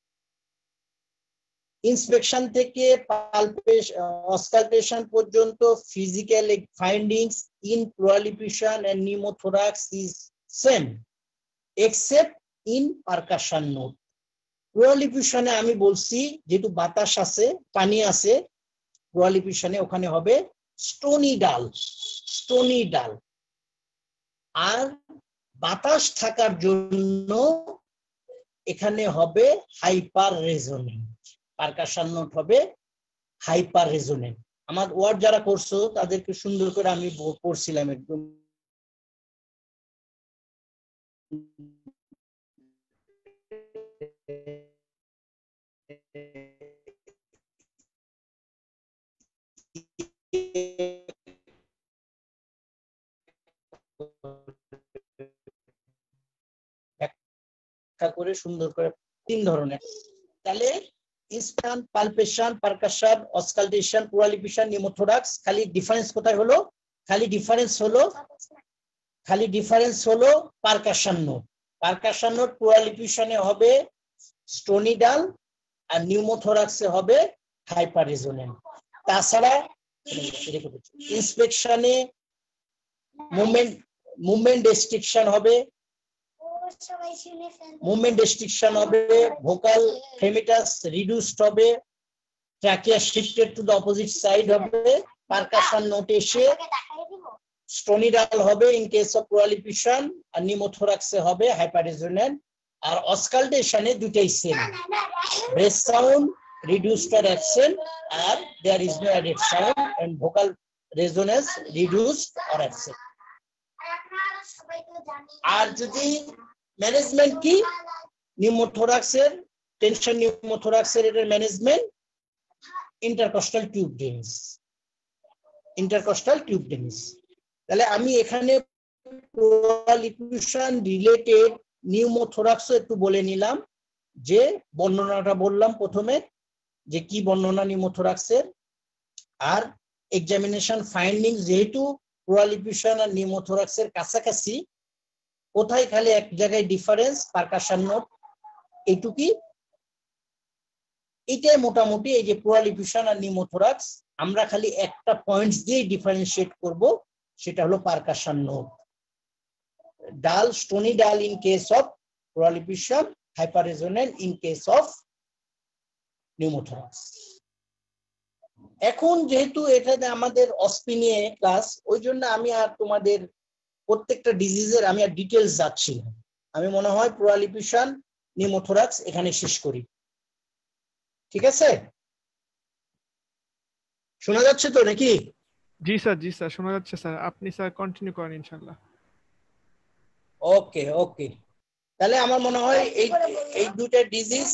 Speaker 1: Inspection থেকে অসকালটেশন পর্যন্ত physical findings in pleural effusion and pneumothorax is same except in percussion note. Pleural ইফিউশনে আমি বলছি যেহেতু বাতাস আছে, পানি আছে, প্লুরাল ইফিউশনে ওখানে হবে স্টোনি ডাল, স্টোনি ডাল। আর বাতাস থাকার জন্য এখানে হবে হাইপার রেজোনেন্ট, পারকাশন নোট হবে হাইপার রেজোনেন্ট। আমার ওয়ার্ড যারা করছো তাদেরকে সুন্দর করে আমি পড়ছিলাম একদম। করে সুন্দর করে তিন ধরনের। তাহলে ইনস্টান, palpation, percussion, auscultation, pleural effusion, pneumothorax, খালি ডিফারেন্স কোথায় হলো? খালি ডিফারেন্স হলো percussion note. Percussion note pleural ইফিউশনে হবে স্টোনি ডাল আর নিউমোথোরাক্সে হবে হাইপার রেজোনেন্ট। তাছাড়া ইন্সপেকশনে মুভমেন্ট রেস্ট্রিকশন হবে, মুভমেন্ট রেস্ট্রিকশন হবে, ভোকাল ফেমিটাস রিডিউসড হবে, trachea shifted to the opposite side হবে, পারকাশন নোট এসে স্টোনি ডাল হবে in case of pleural effusion, আর নিউমোথোরাক্সে হবে হাইপার রেজোনেন্ট। আর অসকালটেশনে দুটাই same, breath sound reduced or absent, or there is no added sound, and vocal resonance reduced or absent. আর যদি ম্যানেজমেন্ট কি নিউমোথোরাক্সের, টেনশন নিউমোথোরাক্সের এর management intercostal tube drainage, intercostal tube drainage. তাহলে আমি এখানে প্লুরাল ইফিউশন রিলেটেড নিউমোথোরাক্স একটু বলে নিলাম, যে বর্ণনাটা বললাম প্রথমে যে কি বর্ণনা নিউমোথোরাক্সের, আর এক্সামিনেশন ফাইন্ডিংস যেহেতু প্লুরাল ইফিউশন আর নিউমোথোরাক্সের কাছাকাছি, কোথায় খালি এক জায়গায় ডিফারেন্স পারকাশন নোট এইটুকি, এটাই মোটামুটি এই যে প্লুরাল আর নিউমোথোরাক্স আমরা খালি একটা পয়েন্টস দিয়ে ডিফারেন্সিয়েট করব, সেটা হলো percussion note. Dull, stony dull in case of pleural, hyper resonant in case of pneumothorax. এখন যেহেতু এটাতে আমাদের অস্পি নিয়ে ক্লাস, ওই জন্য আমি আর তোমাদের প্রত্যেকটা ডিজিজের আমি আর ডিটেলস যাচ্ছি না। আমি মনে হয় প্লুরাল, নিউমোথোরাক্স এখানে শেষ করি। ঠিক আছে, শোনা যাচ্ছে তো নাকি?
Speaker 2: জি স্যার শোনা যাচ্ছে স্যার, আপনি স্যার কন্টিনিউ করেন ইনশাআল্লাহ।
Speaker 1: ওকে ওকে, তাহলে আমার মনে হয় এই দুটো ডিজিজ,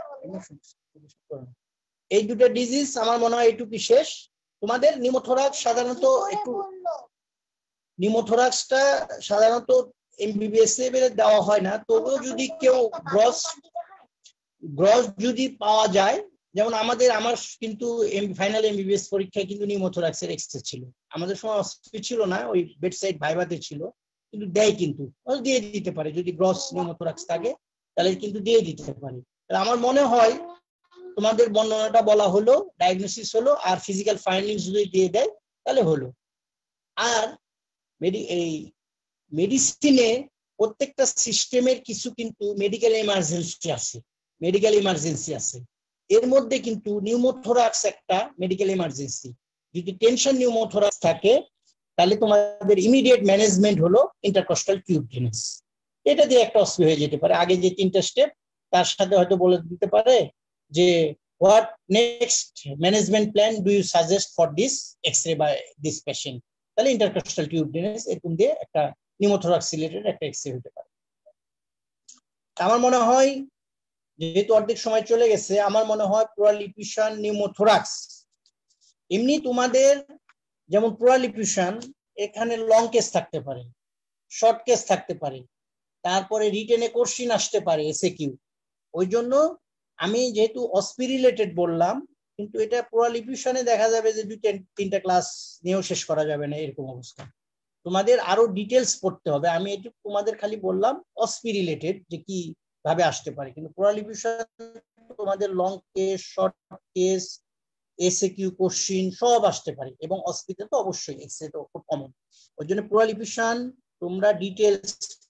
Speaker 1: আমার মনে হয় এইটুকু শেষ। তোমাদের নিউমোথোরাক্স সাধারণত একটু, নিউমোথোরাক্সটা সাধারণত এমবিবিএস লেভেলে দেওয়া হয় না, তবুও যদি কেউ গ্রস যদি পাওয়া যায়, যেমন আমার কিন্তু ফাইনাল এমবিবিএস পরীক্ষায় কিন্তু নিউমোথোরাক্সের এক্সেস ছিল। আমাদের সময় অস্পি ছিল না, ওই বেডসাইড ভাইভাতে ছিল, কিন্তু দেয়, কিন্তু দিয়ে দিতে পারে যদি গ্রস নিউমোথোরাক্স থাকে, তাহলে কিন্তু দিয়ে দিতে পারে। আমার মনে হয় তোমাদের বর্ণনাটা বলা হলো, ডায়াগনোসিস হলো, আর ফিজিক্যাল ফাইন্ডিংস যদি দিয়ে দেয় তাহলে হলো। আর এই মেডিসিনে প্রত্যেকটা সিস্টেমের কিছু কিন্তু মেডিকেল ইমার্জেন্সি আছে, এর মধ্যে কিন্তু নিউমোথোরাক্স একটা মেডিকেল ইমার্জেন্সি। যদি টেনশন নিউমোথোরাক্স থাকে তাহলে তোমাদের ইমিডিয়েট ম্যানেজমেন্ট হলো ইন্টারকস্টাল টিউব ড্রেনেজ। এটা দিয়ে একটা অস্পি হয়ে যেতে পারে। আগে যে 3টা স্টেপ তার সাথে হয়তো বলে দিতে পারে যে what next management plan do you suggest for this x-ray by this patient, তাহলে ইন্টারকস্টাল টিউব ড্রেনেজ এরকম দিয়ে একটা নিউমোথোরাক্স রিলেটেড একটা এক্সরে হতে পারে। আমার মনে হয় যেহেতু অর্ধেক সময় চলে গেছে, আমার মনে হয় প্লুরাল, নিউমোথোরাক্স এমনি তোমাদের যেমন প্লুরাল, এখানে লং কেস থাকতে পারে, শর্ট কেস থাকতে পারে, তারপরে রিটেনে কোশ্চিন আসতে পারে এসএকিউ। ওই জন্য আমি যেহেতু অস্পি রিলেটেড বললাম, কিন্তু এটা প্লুরাল দেখা যাবে যে 2-3টা ক্লাস নিয়েও শেষ করা যাবে না, এরকম অবস্থা। তোমাদের আরো ডিটেলস পড়তে হবে। আমি একটু তোমাদের খালি বললাম অস্পি রিলেটেড যে কি ভাবে আসতে পারে, কিন্তু প্লুরাল তোমাদের long case, short case, SAQ question সব আসতে পারে, এবং অস্পিতে তো অবশ্যই, এক্সরে তো খুব কমন। ওই জন্য প্লুরাল তোমরা ডিটেলস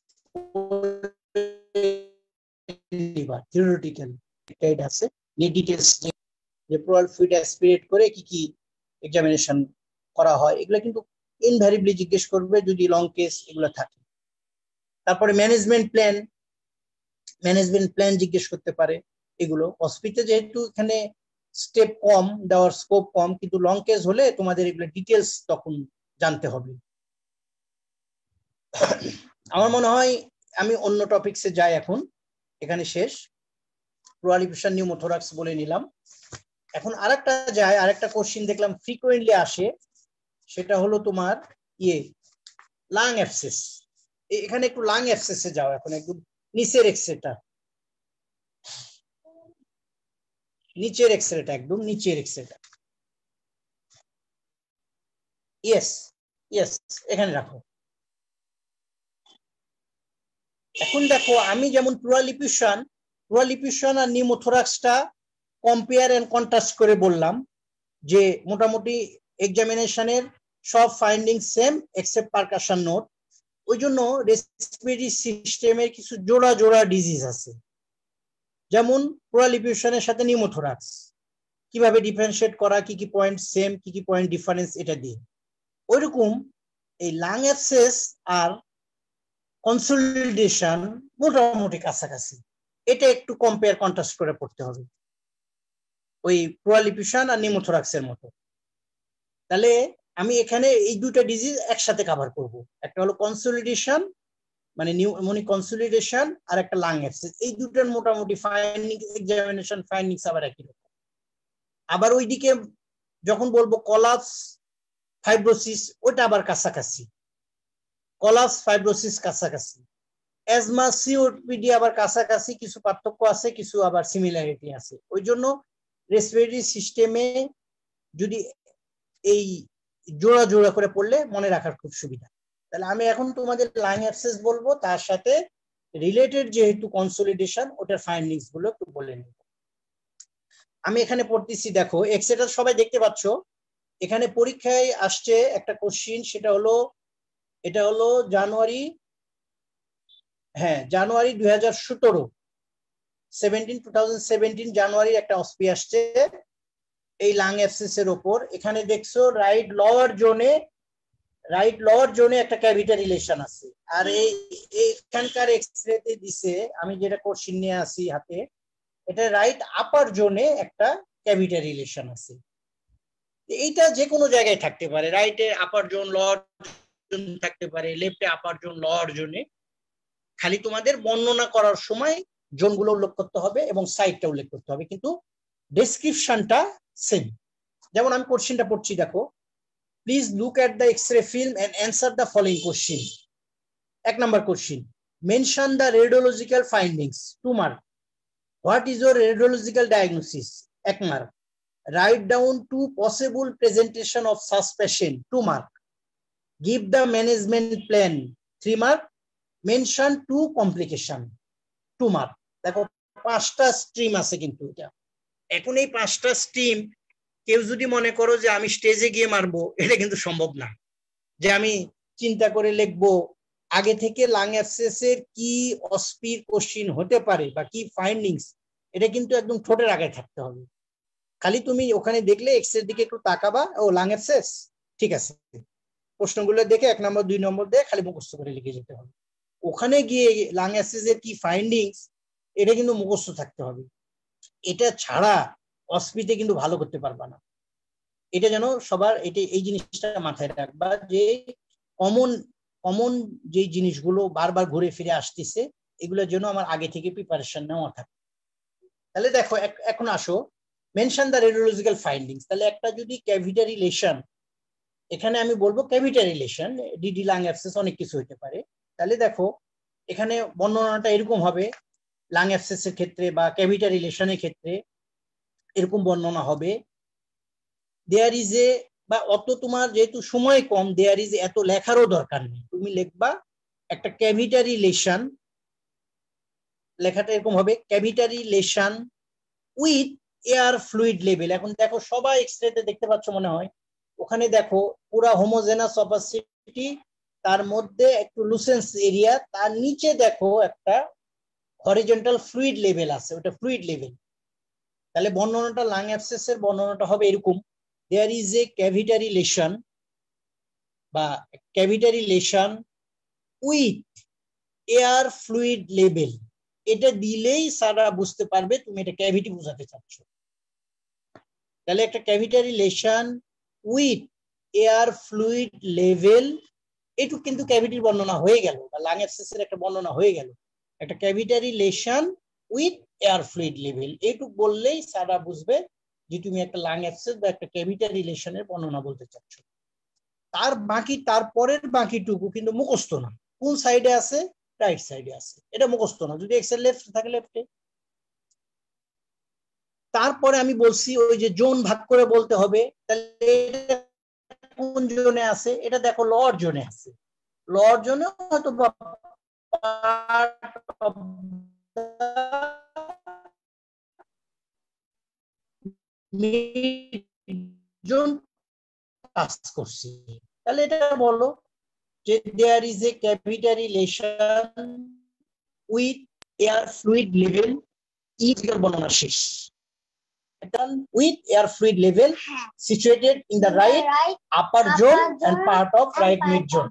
Speaker 1: থিওরিটিক্যাল গাইড আছে, এই ডিটেলস যে প্লুরাল ফ্লুইড অ্যাসপিরেট করে কি কি এক্সামিনেশন করা হয়, এগুলো কিন্তু ইনভ্যারিবলি জিজ্ঞেস করবে যদি লং কেস এগুলো থাকে। তারপরে ম্যানেজমেন্ট প্ল্যান জিজ্ঞেস করতে পারে। এগুলো হসপিটালে যেহেতু এখানে স্টেপ কম, দেওয়ার স্কোপ কম, কিন্তু লং কেস হলে তোমাদের এগুলো ডিটেলস তখন জানতে হবে। আমার মনে হয় আমি অন্য টপিকসে যাই এখন, এখানে শেষ। প্লুরাল, নিউমোথোরাক্স বলে নিলাম। এখন আরেকটা কোশ্চিন দেখলাম ফ্রিকোয়েন্টলি আসে, সেটা হলো তোমার লাং অ্যাবসেস। এখানে একটু লাং অ্যাবসেসে যাও, এখন একদম নিচের এক্সরেটা, একদম নিচের এক্সরেটা। ইয়েস, এখানে রাখো। এখন দেখো, আমি যেমন প্লুরাল আর নিউমোথোরাক্সটা কম্পেয়ার এন্ড কন্ট্রাস্ট করে বললাম যে মোটামুটি এক্সামিনেশনের সব finding same except percussion note. ওই জন্য রেসপিরেটরি সিস্টেমের কিছু জোড়া ডিজিজ আছে, যেমন প্লুরাল সাথে নিউমোথোরাক্স কিভাবে ডিফারেন্সিয়েট করা, কি কি পয়েন্ট সেম, কি কি পয়েন্ট ডিফারেন্স, এটা দিয়ে। ওইরকম এই লাং অ্যাবসেস আর কনসলিডেশন মোটামুটি কাছাকাছি, এটা একটু কম্পেয়ার কন্ট্রাস্ট করে পড়তে হবে ওই প্লুরাল আর নিউমোথোরাক্সের মতো। তাহলে আমি এখানে এই দুটো ডিজিজ একসাথে কভার করব। একটা হলো কনসলিডেশন, মানে নিউমোনিক কনসলিডেশন, আর একটা লাং অ্যাবসেস। এই দুটোর মোটামুটি এক্সামিনেশন ফাইন্ডিংস আবার একই রকম। আবার ওইদিকে যখন বলবো কলাপস, ফাইব্রোসিস, ওটা আবার কাছাকাছি, কলাপস, ফাইব্রোসিস কাছাকাছি। অ্যাজমা, সিওপিডি আবার কাছাকাছি, কিছু পার্থক্য আছে, কিছু আবার সিমিলারিটি আছে। ওই জন্য রেসপিরেটরি সিস্টেমে যদি এই জোড়া করে পড়লে মনে রাখার খুব সুবিধা। তাহলে আমি এখন তোমাদের লাং অ্যাবসেস বলবো, তার সাথে রিলেটেড যেহেতু কনসলিডেশন ওটার ফাইন্ডিংস গুলো একটু বলে নেব। আমি এখানে পড়তেছি, দেখো এক্সেটা সবাই দেখতে পাচ্ছ। এখানে পরীক্ষায় আসছে একটা কোশ্চিন, সেটা হলো, এটা হলো জানুয়ারি, হ্যাঁ জানুয়ারি 2017, 2017 জানুয়ারির একটা অসপি আসছে এই লাং অ্যাবসেস এর উপর। এখানে দেখছো রাইট লোয়ার জোনে একটা ক্যাভিটি রিলেশন আছে। আর এইখানকার এক্সরেতে দিছে, আমি যেটা কোশ্চিন নিয়ে আসি হাতে, এটা রাইট আপার জোনে একটা ক্যাভিটি রিলেশন আছে। এইটা যে কোনো জায়গায় থাকতে পারে, রাইটে আপার জোন লোয়ার জোন থাকতে পারে, লেফটে আপার জোন লোয়ার জোনে। খালি তোমাদের বর্ণনা করার সময় জোনগুলো উল্লেখ করতে হবে এবং সাইডটা উল্লেখ করতে হবে, কিন্তু ডেসক্রিপশনটা সেম। যেমন আমি কোশ্চিনটা পড়ছি, দেখো, please look at the x-ray film and answer the following question. 1 নম্বর question, mention the radiological findings, 2 mark. What is your radiological diagnosis, 1 mark. Right down 2 possible presentation of such patient, 2 mark. Give the management plan, 3 mark. Mention 2 complication, 2 mark. দেখো 5টা স্ট্রিম আছে কিন্তু এটা। এখন এই 5টা স্ট্রিম কেউ যদি মনে করো যে আমি স্টেজে গিয়ে মারবো, এটা কিন্তু সম্ভব না। যে আমি চিন্তা করে লিখবো আগে থেকে লাং অ্যাবসেস এর কি অস্পির কোশ্চিন হতে পারে বা কি ফাইন্ডিংস, এটা কিন্তু একদম ঠোঁটের আগে থাকতে হবে। খালি তুমি ওখানে দেখলে এক্স এর দিকে একটু তাকাবা, ও লাং অ্যাবসেস, ঠিক আছে, প্রশ্নগুলো দেখে 1 নম্বর 2 নম্বর দিয়ে খালি মুখস্থ করে লিখে যেতে হবে। ওখানে গিয়ে লাং অ্যাবসেস এর কি ফাইন্ডিংস, এটা কিন্তু মুখস্থ থাকতে হবে। এটা ছাড়া অস্পিতে কিন্তু ভালো করতে পারবা না। এটা যেন সবার এই জিনিসটা মাথায় রাখবা, যে কমন যে জিনিসগুলো বারবার ঘুরে ফিরে আসতেছে, এগুলোর জন্য আমার আগে থেকে প্রিপারেশন নেওয়া থাকে। তাহলে দেখো এখন আসো, মেনশন দ্য রেডিওলজিক্যাল ফাইন্ডিংস। তাহলে একটা যদি ক্যাভিটি রিলেশন, এখানে আমি বলবো cavity lesion, DD lung abscess অনেক কিছু হতে পারে। তাহলে দেখো এখানে বর্ণনাটা এরকম হবে, লাং অ্যাবসেসের ক্ষেত্রে বা ক্যাভিটি রিলেশনের ক্ষেত্রে এরকম বর্ণনা হবে। দেয়ার ইজ এ, বা অত তোমার যেহেতু সময় কম, দেয়ার ইজ এত লেখারও দরকার নেই, তুমি লিখবা একটা ক্যাভিটি রিলেশন, লেখাটা এরকম হবে, cavity lesion with air fluid level. এখন দেখো সবাই এক্সরেতে দেখতে পাচ্ছ মনে হয়, ওখানে দেখো পুরা হোমোজেনাস অপাসিটি, তার মধ্যে একটু লুসেন্স এরিয়া, তার নিচে দেখো একটা হরিজন্টাল ফ্লুইড লেভেল আছে, ওটা ফ্লুইড লেভেল। তাহলে বর্ণনাটা লাং অ্যাবসেসের বর্ণনাটা হবে এরকম, there is a cavitary lesion বা cavitary lesion with air fluid level, এটা দিলেই সারা বুঝতে পারবে তুমি এটা ক্যাভিটি বোঝাতে চাচ্ছ। তাহলে একটা cavitary lesion with air fluid level, এটুকু কিন্তু ক্যাভিটির বর্ণনা হয়ে গেল, বা লাং অ্যাবসেসের একটা বর্ণনা হয়ে গেল। একটা cavitary lesion with air fluid level, এইটুকু বললেই সারা বুঝবে যে তুমি একটা লাং অ্যাবসেস বা একটা ক্যাভিটারি রিলেশনের বর্ণনা বলতে চাচ্ছ। তারপরের বাকিটুকু কিন্তু মুখস্থ না, কোন সাইডে আছে, রাইট সাইডে আছে, এটা মুখস্থ না। যদি এক্স এর লেফট থাকে লেফটে। তারপরে আমি বলছি ওই যে জোন ভাগ করে বলতে হবে, তাহলে কোন জোনে আছে, এটা দেখো লোয়ার জোনে আছে, লোয়ার জোনে হয়তো জোন কাজ করছি। তাহলে এটা বলো যে there is a cavity lesion with air fluid level, ইজিকাল বর্ণনা শেষ। With air fluid level situated in the right upper zone and part of right mid zone,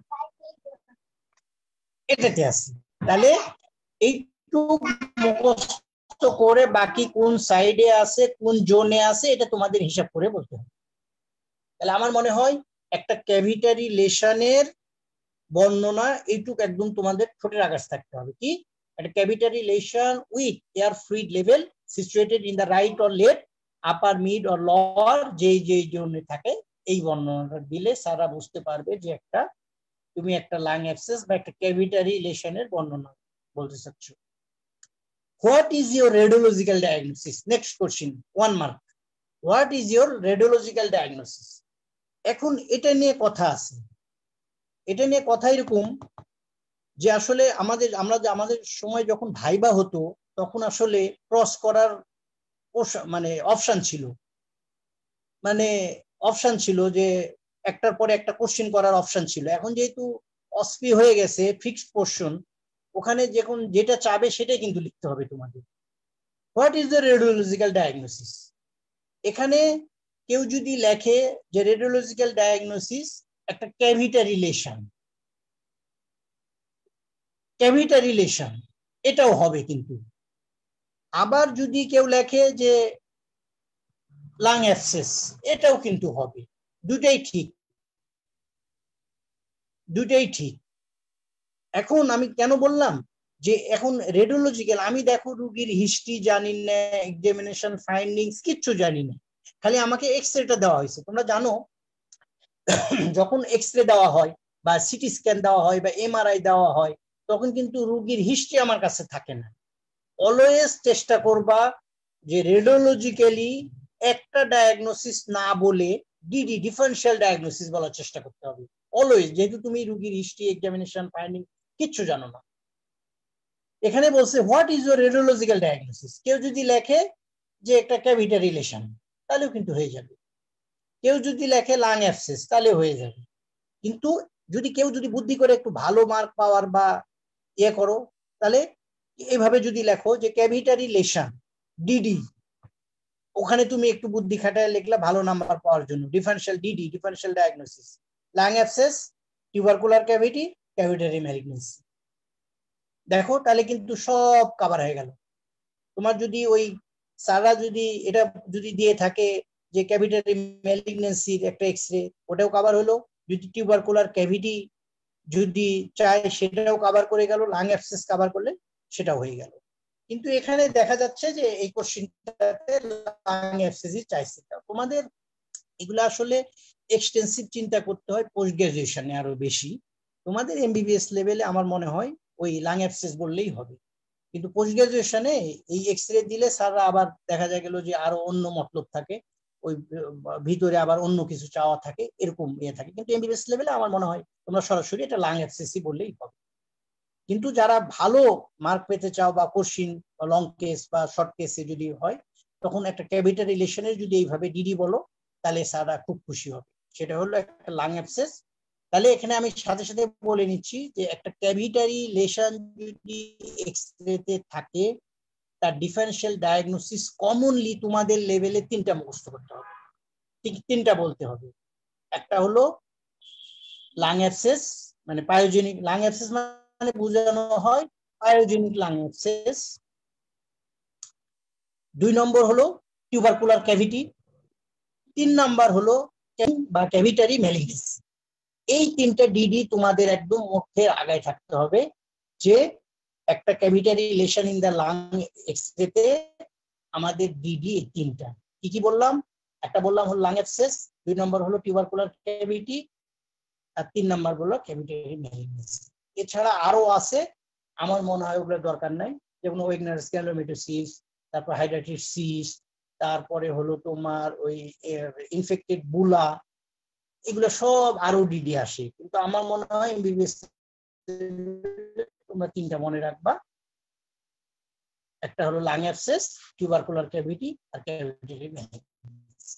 Speaker 1: এটাতে আছে। তাহলে এইটুকু মুখস্থ করে বাকি কোন সাইডে আছে কোন জোনে আছে এটা তোমাদের হিসাব করে বলতে হবে। তাহলে আমার মনে হয় একটা ক্যাভিটারি লেশনের বর্ণনা এইটুকু একদম তোমাদের ঠোঁটের আকাশ থাকতে হবে, কি একটা cavitary lesion with air fluid level situated in the right or left upper mid or lower, যেই জোনে থাকে, এই বর্ণনাটা দিলে সারা বুঝতে পারবে যে একটা তুমি একটা লাং অ্যাবসেস বা একটা ক্যাভিটারি লেশনের বর্ণনা বলতে চাচ্ছ। What is your radiological diagnosis, next question 1 mark. What is your radiological diagnosis, এখন এটা নিয়ে কথা আছে। এটা নিয়ে কথা এরকম যে আসলে আমাদের সময় যখন ভাইবা হতো তখন আসলে ক্রস করার মানে অপশন ছিল, মানে অপশন ছিল যে একটার পরে একটা কোশ্চেন করার অপশন ছিল। এখন যেহেতু অসপি হয়ে গেছে, ফিক্সড পোর্শন, ওখানে যখন যেটা চাবে সেটাই কিন্তু লিখতে হবে তোমাদের। What is the radiological diagnosis? এখানে কেউ যদি লেখে যে রেডিওলজিক্যাল ডায়াগনোসিস একটা ক্যাভিটারি লেশন, ক্যাভিটারি লেশন, এটাও হবে কিন্তু। আবার যদি কেউ লেখে যে লাং অ্যাবসেস, এটাও কিন্তু হবে। দুটাই ঠিক, দুটাই ঠিক। এখন আমি কেন বললাম যে এখন রেডিওলজিক্যাল, আমি দেখো রুগীর হিস্ট্রি জানি না, এক্সামিনেশন ফাইন্ডিংস কিচ্ছু জানি না, খালি আমাকে এক্সরেটা দেওয়া হয়েছে। তোমরা জানো যখন এক্সরে দেওয়া হয় বা সিটি স্ক্যান দেওয়া হয় বা এমআরআই দেওয়া হয়, তখন কিন্তু রুগীর হিস্ট্রি আমার কাছে থাকে না। অলওয়েজ চেষ্টা করবা যে রেডিওলজিক্যালি একটা ডায়াগনোসিস না বলে ডিডি, ডিফারেন্সিয়াল ডায়াগনোসিস বলার চেষ্টা করতে হবে অলওয়েজ, যেহেতু তুমি রুগীর হিস্ট্রি এক্সামিনেশন ফাইন্ডিং কিচ্ছু জানো না। এখানে বলছে what is your radiological diagnosis, কেউ যদি লেখে যে একটা ক্যাভিটারি লেশন তাহলেও কিন্তু হয়ে যাবে, কেউ যদি লেখে লাং অ্যাবসেস তাহলে হয়ে যাবে। কিন্তু যদি কেউ যদি বুদ্ধি করে একটু ভালো মার্ক পাওয়ার বা ইয়ে করো, তাহলে এইভাবে যদি লেখো যে ক্যাভিটারি লেশন ডিডি, ওখানে তুমি একটু বুদ্ধি খাটায় লিখলে ভালো নাম্বার পাওয়ার জন্য differential DD, differential diagnosis, lung abscess, tubercular cavity, cavitary malignancy. দেখো তাহলে কিন্তু সব কভার হয়ে গেল। তোমার যদি ওই সারা যদি এটা যদি দিয়ে থাকে যে ক্যাভিটারি ম্যালিগন্যান্সির একটা এক্সরে, ওটাও কভার হলো। যদি টিউবারকুলার ক্যাভিটি যদি চায় সেটাও কভার করে গেল, লাং অ্যাবসেস কভার করলে সেটাও হয়ে গেল। কিন্তু এখানে দেখা যাচ্ছে যে এই কোশ্চেনটাতে লাং অ্যাবসেসই চাইছে। তোমাদের এগুলো আসলে এক্সটেন্সিভ চিন্তা করতে হয় পোস্ট গ্রাজুয়েশনে আরো বেশি। তোমাদের এমবিবিএস লেভেলে আমার মনে হয় ওই লাং অ্যাবসেস বললেই হবে, কিন্তু পোস্ট গ্রাজুয়েশনে এই এক্সরে দিলে স্যাররা আবার দেখা যায় গেল যে আরো অন্য মতলব থাকে, ওই ভিতরে আবার অন্য কিছু চাওয়া থাকে, এরকম ইয়ে থাকে। কিন্তু এমবিবিএস লেভেলে আমার মনে হয় তোমরা সরাসরি এটা লাং অ্যাবসেসই বললেই হবে। কিন্তু যারা ভালো মার্ক পেতে চাও বা কোশ্চিন লং কেস বা শর্ট কেসে যদি হয়, তখন একটা ক্যাভিটারি রিলেশনের যদি এইভাবে ডিডি বলো তাহলে স্যাররা খুব খুশি হবে। সেটা হলো একটা লাং অ্যাবসেস। তাহলে এখানে আমি সাথে সাথে বলে নিচ্ছি যে একটা ক্যাভিটারি লেশন যদি এক্সরেতে থাকে, তার ডিফারেন্সিয়াল ডায়াগনোসিস কমনলি তোমাদের লেভেলে তিনটা মুখস্থ করতে হবে, তিনটা বলতে হবে। একটা হলো লাং অ্যাবসেস, মানে পায়োজেনিক লাং অ্যাবসেস মানে বোঝানো হয় পায়োজেনিক লাং অ্যাবসেস। 2 নম্বর হলো টিউবারকুলার ক্যাভিটি। 3 নাম্বার হলো বা ক্যাভিটারি ম্যালিগন্যান্সি। এই তিনটা ডিডি তোমাদের একদম মুখের আগায় থাকতে হবে যে একটা cavitary lesion in the lung এক্সরেতে আমাদের ডিডি এই তিনটা। কি কি বললাম? একটা বললাম হলো লাং অ্যাবসেস, 2 নম্বর হলো টিউবারকুলার ক্যাভিটি, আর 3 নাম্বার হলো ক্যাভিটারি ম্যালিগন্যান্সি। এছাড়া আরো আছে, আমার মনে হয় ওগুলোর দরকার নাই, যেমন ওয়েগনার স্ক্যালোমেটোসিস, তারপর হাইড্রাটিস সিস্ট, তারপরে হলো তোমার ওই ইনফেক্টেড বুলা, এগুলো সব আরো ডিডি আসে। কিন্তু আমার মনে হয় এমবিবিএস তোমরা তিনটা মনে রাখবা, একটা হলো লাং অ্যাবসেস, টিউবারকুলার ক্যাভিটি আর ক্যাভিটারি ম্যালিগন্যান্সি।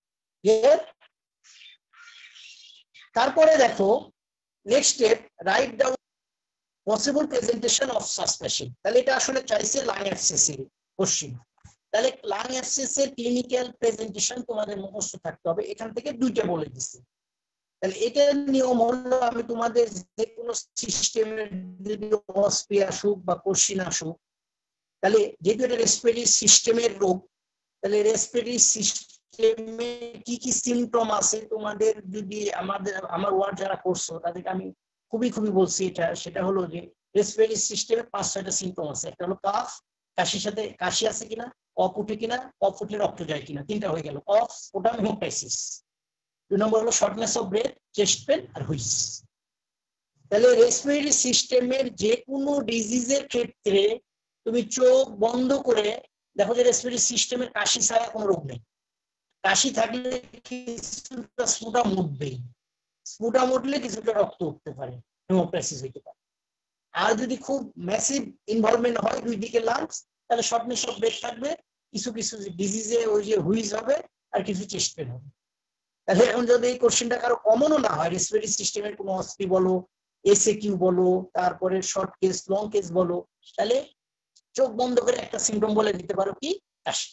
Speaker 1: তারপরে দেখো next step, right down possible presentation of suspension. তাহলে এটা আসলে চাইছে লাং অ্যাবসেস এর কোশ্চেন। তাহলে লাং অ্যাবসেস এর ক্লিনিক্যাল প্রেজেন্টেশন তোমাদের মুখস্থ থাকতে হবে। এখান থেকে দুইটা বলে দিচ্ছি। তাহলে এটার নিয়ম হলো, আমি তোমাদের যে কোনো সিস্টেমের যদি অসপি আসুক বা কোশ্চিন আসুক, তাহলে যেহেতু এটা রেসপিরেটরি সিস্টেমের রোগ, তাহলে রেসপিরেটরি সিস্টেমে কি কি সিমটম আছে তোমাদের যদি আমার ওয়ার্ড যারা করছো তাদেরকে আমি খুবই বলছি এটা, সেটা হলো যে রেসপিরেটরি সিস্টেমে 5-6টা সিমটম আছে। একটা হলো কাফ, কাশির সাথে কাশি আছে কিনা, কফ উঠে কিনা, কফ উঠলে রক্ত যায় কিনা, তিনটা হয়ে গেল, কফ, স্পুটাম, হেমোটাইসিস। 2 নম্বর হলো shortness of breath, chest pain আর হুইস। তাহলে রেসপিরেটরি সিস্টেমের যে কোনো ডিজিজের ক্ষেত্রে তুমি চোখ বন্ধ করে দেখো যে রেসপিরেটরি সিস্টেমের কাশি ছাড়া কোনো রোগ নেই। কাশি থাকলে কিছুটা স্পুটাম উঠবেই, স্পুটাম উঠলে কিছুটা রক্ত উঠতে পারে, হেমোপ্টাইসিস হইতে পারে। আর যদি খুব ম্যাসিভ ইনভলভমেন্ট হয় দুই দিকে লাংস, তাহলে শর্টনেস অফ ব্রেথ থাকবে, কিছু কিছু ডিজিজে ওই যে হুইজ হবে, আর কিছু চেস্ট পেন হবে। তাহলে এখন যদি এই কোশ্চেনটা কারো কমনও না হয়, রেসপিরেটরি সিস্টেমের কোনো অস্পি বলো, এসএকিউ বলো, তারপরে শর্ট কেস লং কেস বলো, তাহলে চোখ বন্ধ করে একটা সিম্পটম বলে দিতে পারো কি কাশি।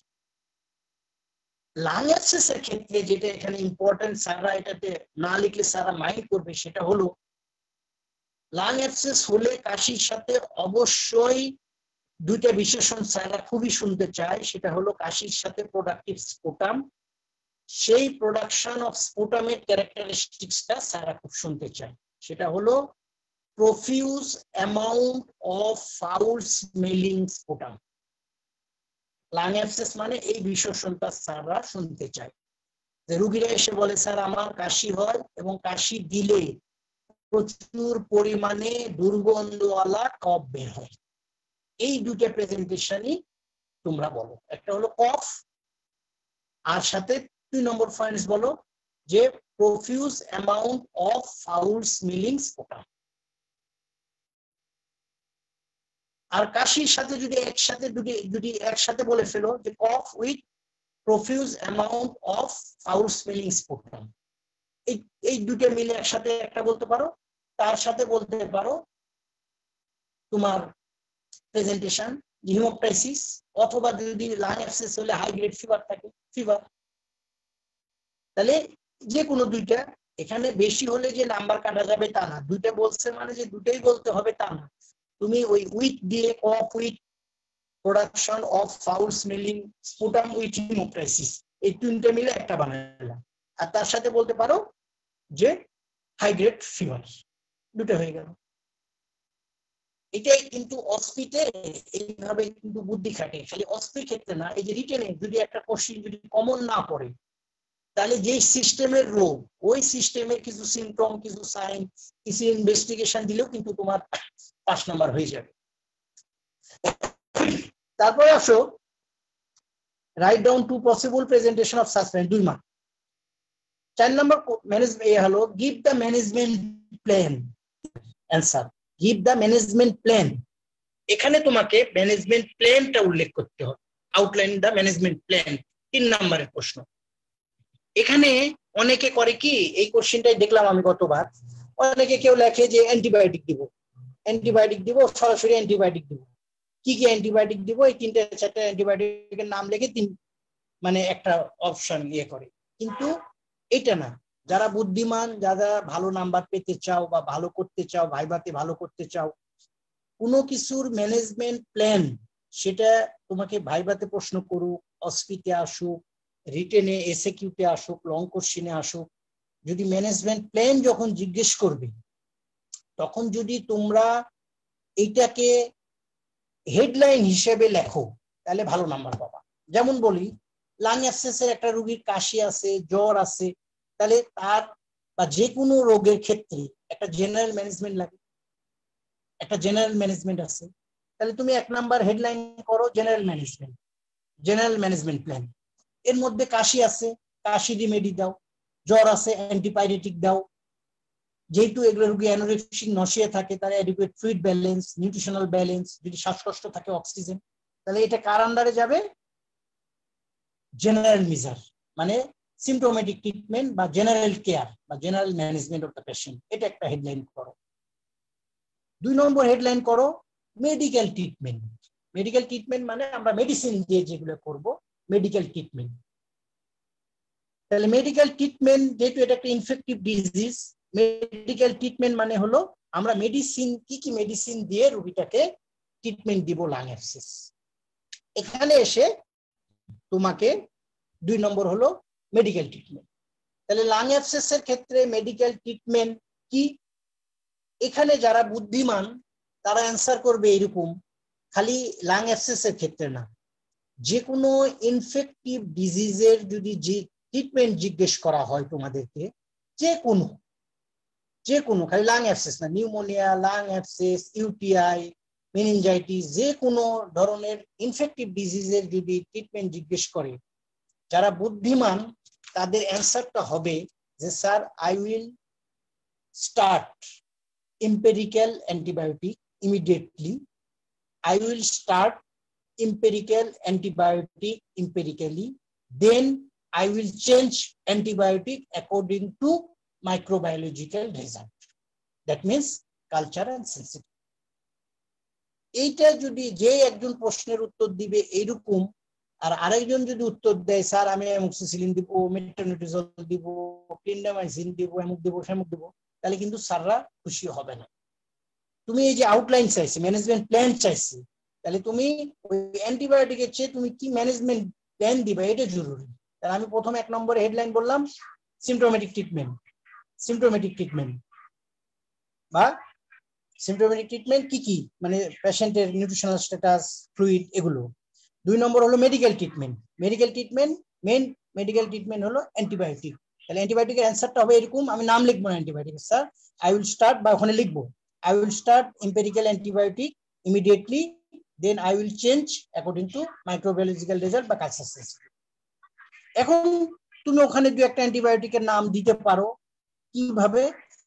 Speaker 1: লাং অ্যাবসেসের ক্ষেত্রে যেটা এখানে ইম্পর্টেন্ট, স্যাররা এটাতে না লিখলে স্যাররা মাইন্ড করবে, সেটা হলো লাং অ্যাবসেস হলে কাশির সাথে অবশ্যই দুইটা বিশেষণ স্যাররা খুবই শুনতে চায়, সেটা হলো কাশির সাথে প্রোডাক্টিভ স্পুটাম। সেই প্রোডাকশন অফ স্পুটামের ক্যারেক্টারিস্টিক্সটা স্যাররা খুব শুনতে চায়, সেটা হলো profuse amount of foul smelling sputum. Lung abscess মানে এই বিশেষণটা স্যাররা শুনতে চায়। যে রুগীরা এসে বলে স্যার আমার কাশি হয় এবং কাশি দিলে প্রচুর পরিমাণে দুর্গন্ধওয়ালা কফ বের হয়, এই দুটো প্রেজেন্টেশনই তোমরা বলো। একটা হলো কফ, আর সাথে 2 নম্বর পয়েন্টস বলো যে profuse amount of foul smelling sputum. আর কাশির সাথে যদি একসাথে দুটি একসাথে বলে ফেলো যে cough with profuse amount of foul smelling sputum, এই দুটো মিলে একসাথে একটা বলতে পারো। তার সাথে বলতে পারো তোমার প্রেজেন্টেশন হিমোপ্টাইসিস, অথবা যদি লাং অ্যাবসেস হলে হাই গ্রেড ফিভার থাকে, ফিভার। তাহলে যে কোনো দুইটা, এখানে বেশি হলে যে নাম্বার কাটা যাবে তা না, দুইটা বলছে মানে যে দুটাই বলতে হবে তা না। তুমি ওই উইথ দিয়ে cough with production of foul smelling sputum with haemoptysis, এই তিনটে মিলে একটা বানালাম। আর তার সাথে বলতে পারো যে হাই গ্রেড ফিভার, দুটো হয়ে গেল। এটাই কিন্তু অস্পিতে এইভাবে কিন্তু বুদ্ধি খাটে, খালি অস্পির ক্ষেত্রে না, এই যে রিটেনে যদি একটা কোশ্চেন যদি কমন না পড়ে, তাহলে যে সিস্টেমের রোগ ওই সিস্টেমের কিছু সিমটম, কিছু সাইন, কিছু ইনভেস্টিগেশন দিলেও কিন্তু তোমার 5 নাম্বার হয়ে যাবে। তারপরে আসো right down 2 possible presentation of suspense, 2 mark. 4 নম্বর হলো give the management plan. Answer give the management plan. এখানে তোমাকে ম্যানেজমেন্ট প্ল্যানটা উল্লেখ করতে হবে, আউটলাইন দ্য ম্যানেজমেন্ট প্ল্যান, 3 নম্বরের প্রশ্ন। এখানে অনেকে করে কি, এই কোশ্চেনটাই দেখলাম আমি গতবার, অনেকে কেউ লেখে যে অ্যান্টিবায়োটিক দিব, সরাসরি অ্যান্টিবায়োটিক দিব। কি কি অ্যান্টিবায়োটিক দিব, এই 3-4টা অ্যান্টিবায়োটিকের নাম লিখে মানে একটা অপশন করে, কিন্তু এটা না। যারা বুদ্ধিমান, যারা ভালো নাম্বার পেতে চাও বা ভালো করতে চাও, ভাইভাতে ভালো করতে চাও, কোনো কিছুর ম্যানেজমেন্ট প্ল্যান, সেটা তোমাকে ভাইভাতে প্রশ্ন করুক, অস্পিতে আসুক, রিটেনে এসএকিউতে আসুক, লং কোশ্চেনে আসুক, যদি ম্যানেজমেন্ট প্ল্যান যখন জিজ্ঞেস করবে, তখন যদি তোমরা এইটাকে হেডলাইন হিসেবে লেখো, তাহলে ভালো নাম্বার পাবা। যেমন বলি, লাং অ্যাবসেসের একটা রোগীর কাশি আছে, জ্বর আছে, তাহলে তার বা যে কোনো রোগের ক্ষেত্রে একটা জেনারেল ম্যানেজমেন্ট লাগে, একটা জেনারেল ম্যানেজমেন্ট আছে। তাহলে তুমি 1 নাম্বার হেডলাইন করো জেনারেল ম্যানেজমেন্ট প্ল্যান। এর মধ্যে কাশি আছে, কাশি রিমেডি দাও, জ্বর আছে, অ্যান্টিপাইরেটিক দাও। যেহেতু এগুলো রোগী অ্যানোরেক্সিক নসিয়া থাকে, তার adequate fluid balance, nutritional balance, যদি শ্বাসকষ্ট থাকে অক্সিজেন, তাহলে এটা কার আন্ডারে যাবে? জেনারেল মেজার, মানে সিমটোমেটিক ট্রিটমেন্ট বা জেনারেল কেয়ার বা general management of the patient. এটা একটা হেডলাইন করো। 2 নম্বর হেডলাইন করো মেডিকেল ট্রিটমেন্ট। মেডিকেল ট্রিটমেন্ট মানে আমরা মেডিসিন দিয়ে যেগুলো করব, মেডিকেল ট্রিটমেন্ট। তাহলে মেডিকেল ট্রিটমেন্ট, যেহেতু এটা একটা ইনফেক্টিভ ডিজিজ, মেডিকেল ট্রিটমেন্ট মানে হলো আমরা মেডিসিন, কি কি মেডিসিন দিয়ে রোগীটাকে ট্রিটমেন্ট দিব লাং অ্যাবসেস। এখানে এসে তোমাকে 2 নম্বর হলো মেডিকেল ট্রিটমেন্ট। তাহলে লাং অ্যাবসেসের ক্ষেত্রে মেডিকেল ট্রিটমেন্ট কি? এখানে যারা বুদ্ধিমান তারা অ্যান্সার করবে এরকম, খালি লাং অ্যাবসেসের ক্ষেত্রে না, যে কোনো ইনফেক্টিভ ডিজিজের যদি ট্রিটমেন্ট জিজ্ঞেস করা হয় তোমাদেরকে, যে কোনো খালি লাং অ্যাবসেস না, pneumonia, lung abscess, UTI, meningitis, যে কোনো ধরনের ইনফেক্টিভ ডিজিজের যদি ট্রিটমেন্ট জিজ্ঞেস করে, যারা বুদ্ধিমান তাদের অ্যান্সারটা হবে যে sir I will start empirical antibiotic immediately. I will start empirical antibiotic empirically. Then I will change antibiotic according to microbiological result. That means culture and sensitivity. এইটা যদি যে একজন প্রশ্নের উত্তর দিবে এরকম, আর আরেকজন যদি উত্তর দেয় স্যার আমি অ্যামোক্সিসিলিন দিব, মেট্রোনিডাজল দিব, ক্লিন্ডামাইসিন দিব, অমুক দিব, সেমুক দিব, তাহলে কিন্তু স্যাররা খুশি হবে না। তুমি এই যে আউটলাইন চাইছি, ম্যানেজমেন্ট প্ল্যান চাইছি, তাহলে তুমি ওই অ্যান্টিবায়োটিকের চেয়ে তুমি কি ম্যানেজমেন্ট প্ল্যান দিবা এটা জরুরি। তাহলে আমি প্রথমে 1 নম্বরে হেডলাইন বললাম সিমটোমেটিক ট্রিটমেন্ট। সিমটোমেটিক ট্রিটমেন্ট বা সিমটোমেটিক ট্রিটমেন্ট কি কি, মানে পেশেন্টের নিউট্রিশনাল স্ট্যাটাস, ফ্লুইড, এগুলো। 2 নম্বর হলো medical treatment. Medical treatment, main medical treatment হলো অ্যান্টিবায়োটিক। তাহলে অ্যান্টিবায়োটিকের অ্যান্সারটা হবে এরকম, আমি নাম লিখবো না antibiotic, sir I will start, বা ওখানে লিখবো I will start empirical antibiotic immediately, then I will change according to microbiological result বা culture sensitivity. এখন তুমি ওখানে দুই একটা অ্যান্টিবায়োটিকের নাম দিতে পারো, কিভাবে?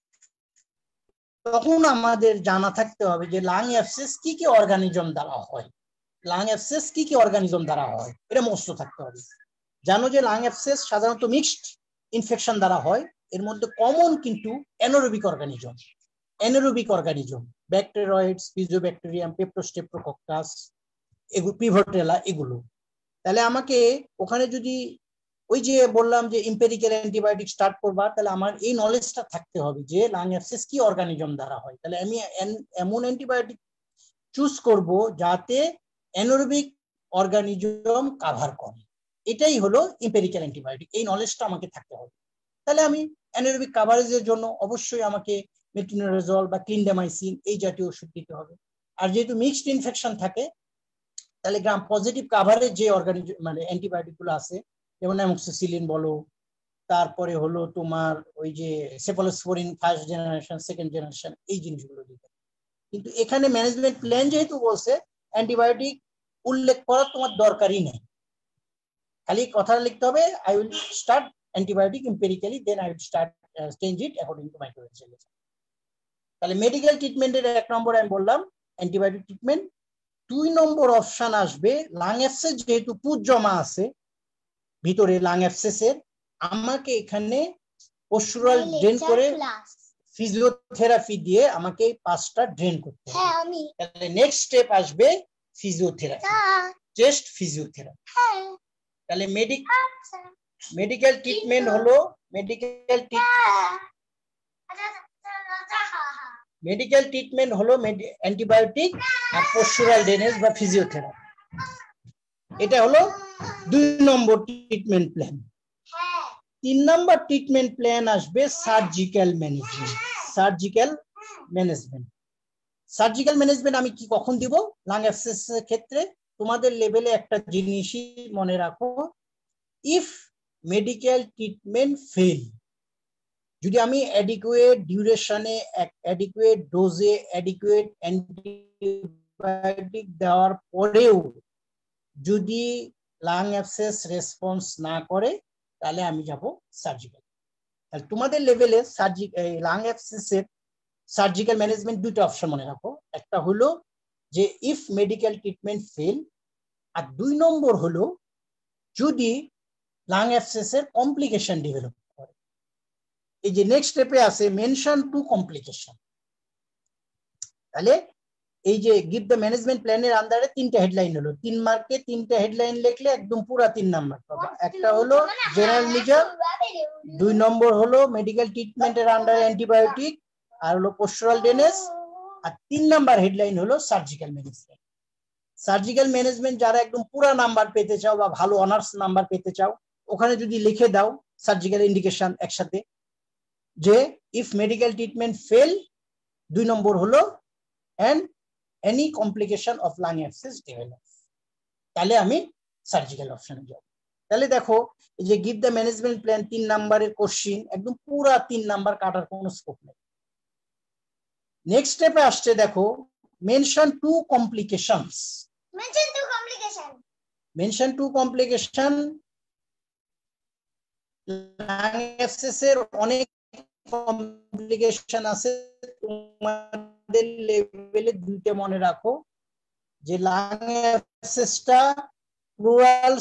Speaker 1: তখন আমাদের জানা থাকতে হবে যে লাং অ্যাবসেস কি কি অর্গানিজম দ্বারা হয়, লাং অ্যাবসেস কি কি অর্গানিজম দ্বারা হয়, এটা মুখস্থ থাকতে হবে। জানো যে লাং অ্যাবসেস সাধারণত মিক্সড ইনফেকশন দ্বারা হয়, এর মধ্যে কমন কিন্তু anaerobic organism, anaerobic organism, bacteroides, fusobacterium, peptostreptococcus, এগুলো, পিভটেলা, এগুলো। তাহলে আমাকে ওখানে যদি ওই যে বললাম যে এম্পিরিক্যাল অ্যান্টিবায়োটিক স্টার্ট করবা, তাহলে আমার এই নলেজটা থাকতে হবে যে লাং অ্যাবসেস কি অর্গানিজম দ্বারা হয়। তাহলে আমি এমন অ্যান্টিবায়োটিক চুজ করব যাতে অ্যানারোবিক অর্গানিজম কভার করে, এটাই হলো এম্পিরিক্যাল অ্যান্টিবায়োটিক। এই নলেজটা আমাকে থাকতে হবে। তাহলে আমি অ্যানারোবিক কভারেজের জন্য অবশ্যই আমাকে মেট্রোনিডাজল বা ক্লিন্ডামাইসিন এই জাতীয় ওষুধ দিতে হবে। আর যেহেতু মিক্সড ইনফেকশন থাকে, তাহলে গ্রাম পজিটিভ কাভারেজ যে অর্গানিজম মানে অ্যান্টিবায়োটিক গুলো আছে, যেমন অ্যামোক্সিসিলিন বলো, তারপরে হলো তোমার ওই যে cephalosporin first generation, second generation, এই জিনিসগুলো দিতে। কিন্তু এখানে ম্যানেজমেন্ট প্ল্যান যেহেতু বলছে অ্যান্টিবায়োটিক উল্লেখ করার তোমার দরকারই নেই, খালি কথা লিখতে হবে I will start antibiotic empirically, then I will start change it according to microbiology. তাহলে মেডিকেল ট্রিটমেন্টের 1 নম্বরে আমি বললাম অ্যান্টিবায়োটিক ট্রিটমেন্ট। 2 নম্বর অপশন আসবে লাং অ্যাবসেস, যেহেতু পুজ জমা আছে ভিতরে লাং অ্যাবসেসের, আমাকে এখানে পস্চুরাল ড্রেন করে ফিজিওথেরাপি দিয়ে আমাকে এই পাঁচটা ড্রেন করতে হবে। তাহলে নেক্সট স্টেপ আসবে ফিজিওথেরাপি, চেস্ট ফিজিওথেরাপি। তাহলে মেডিকেল ট্রিটমেন্ট হলো মেডিকেল ট্রিটমেন্ট হলো অ্যান্টিবায়োটিক আর পস্চুরাল ড্রেনেজ বা ফিজিওথেরাপি। এটা হলো 2 number treatment plan. 3 number treatment plan আসবে সার্জিক্যাল ম্যানেজমেন্ট। সার্জিক্যাল ম্যানেজমেন্ট আমি কি কখন দিব? লাং অ্যাবসেসের ক্ষেত্রে তোমাদের লেভেলে একটা জিনিসই মনে রাখো, ইফ মেডিকেল ট্রিটমেন্ট ফেল, যদি আমি অ্যাডিকুয়েট ডিউরেশনে, অ্যাডিকুয়েট ডোজে, অ্যাডিকুয়েট অ্যান্টিবায়োটিক দেওয়ার পরেও যদি লাং অ্যাবসেস রেসপন্স না করে, তাহলে আমি যাব সার্জিক্যাল। তাহলে তোমাদের লেভেলে লাং অ্যাবসেসের সার্জিক্যাল ম্যানেজমেন্ট 2টা অপশন মনে রাখো, একটা হলো যে ইফ মেডিকেল ট্রিটমেন্ট ফেল, আর 2 নম্বর হলো যদি লাং অ্যাবসেসের কমপ্লিকেশন ডেভেলপ করে। এই যে নেক্সট স্টেপে আছে মেনশন টু কমপ্লিকেশন। তাহলে এই যে গিভ দ্য ম্যানেজমেন্ট প্ল্যানের আন্ডারে 3টা হেডলাইন হলো, 3 মার্কে 3টা হেডলাইন লিখলে একদম পুরো 3 নাম্বার পাবা। একটা হলো জেনারেল মেজার, 2 নম্বর হলো মেডিকেল ট্রিটমেন্টের আন্ডারে অ্যান্টিবায়োটিক আর হলো পস্চুরাল ড্রেনেজ, আর 3 নাম্বার হেডলাইন হলো সার্জিক্যাল ম্যানেজমেন্ট। সার্জিক্যাল ম্যানেজমেন্ট যারা একদম পুরো নাম্বার পেতে চাও বা ভালো অনার্স নাম্বার পেতে চাও, ওখানে যদি লিখে দাও সার্জিক্যাল ইন্ডিকেশন একসাথে, যে ইফ মেডিকেল ট্রিটমেন্ট ফেল, 2 নম্বর হলো and any complication of lung abscess develop, তাহলে আমি সার্জিক্যাল অপশনে যাব। তাহলে দেখো এই যে গিভ দ্য ম্যানেজমেন্ট প্ল্যান 3 নাম্বারের কোশ্চেন, একদম পুরা 3 নাম্বার কাটার কোনো স্কোপ নেই। নেক্সট স্টেপে আসছে দেখো mention to complications. Mention to complication lung অ্যাবসেসের অনেক কমপ্লিকেশন আছে তোমাদের লেভেলে দুইটা মনে রাখো, যে লাং অ্যাবসেসটা প্লুরাল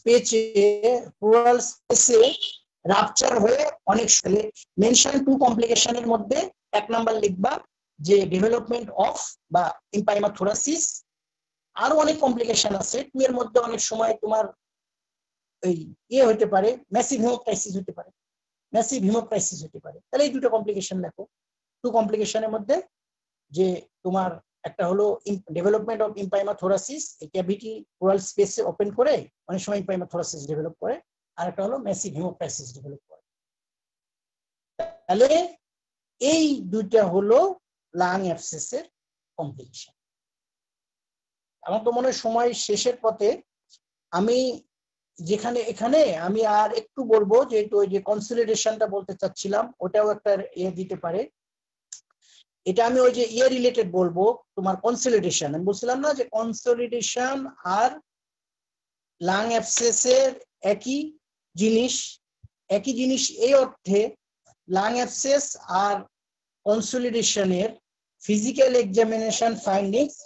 Speaker 1: স্পেসে রাপচার হয়ে অনেক মেনশন টু কমপ্লিকেশনের মধ্যে 1 নাম্বার লিখবা যে ডেভেলপমেন্ট অফ বা ইম্পাইমা থোরাসিস। আরো অনেক কমপ্লিকেশন আছে, এর মধ্যে অনেক সময় তোমার এই হতে পারে ম্যাসিভ হিমোক্রাইসিস হতে পারে, তাহলে এই দুটো কমপ্লিকেশন লেখো। 2 কমপ্লিকেশনের মধ্যে যে তোমার একটা হলো ডেভেলপমেন্ট অফ ইম্পাইমা থোরাসিস, এই ক্যাভিটি প্লুরাল স্পেসে ওপেন করে অনেক সময় ইম্পাইমা থোরাসিস ডেভেলপ করে, আর একটা হলো ম্যাসিভ হিমোক্রাইসিস ডেভেলপ করে। তাহলে এই দুইটা হলো লাং অ্যাবসেসের কমপ্লিকেশন। আমার তো মনে হয় সময় শেষের পথে, আমি যেখানে এখানে আমি আর একটু বলবো, যেহেতু ওই যে কনসলিডেশনটা বলতে চাচ্ছিলাম ওটাও একটা দিতে পারে। এটা আমি ওই যে রিলেটেড বলবো, তোমার কনসলিডেশন আমি বলছিলাম না যে কনসলিডেশন আর লাং অ্যাবসেসের একই জিনিস এই অর্থে, লাং অ্যাবসেস আর কনসলিডেশনের ফিজিক্যাল এক্সামিনেশন ফাইন্ডিংস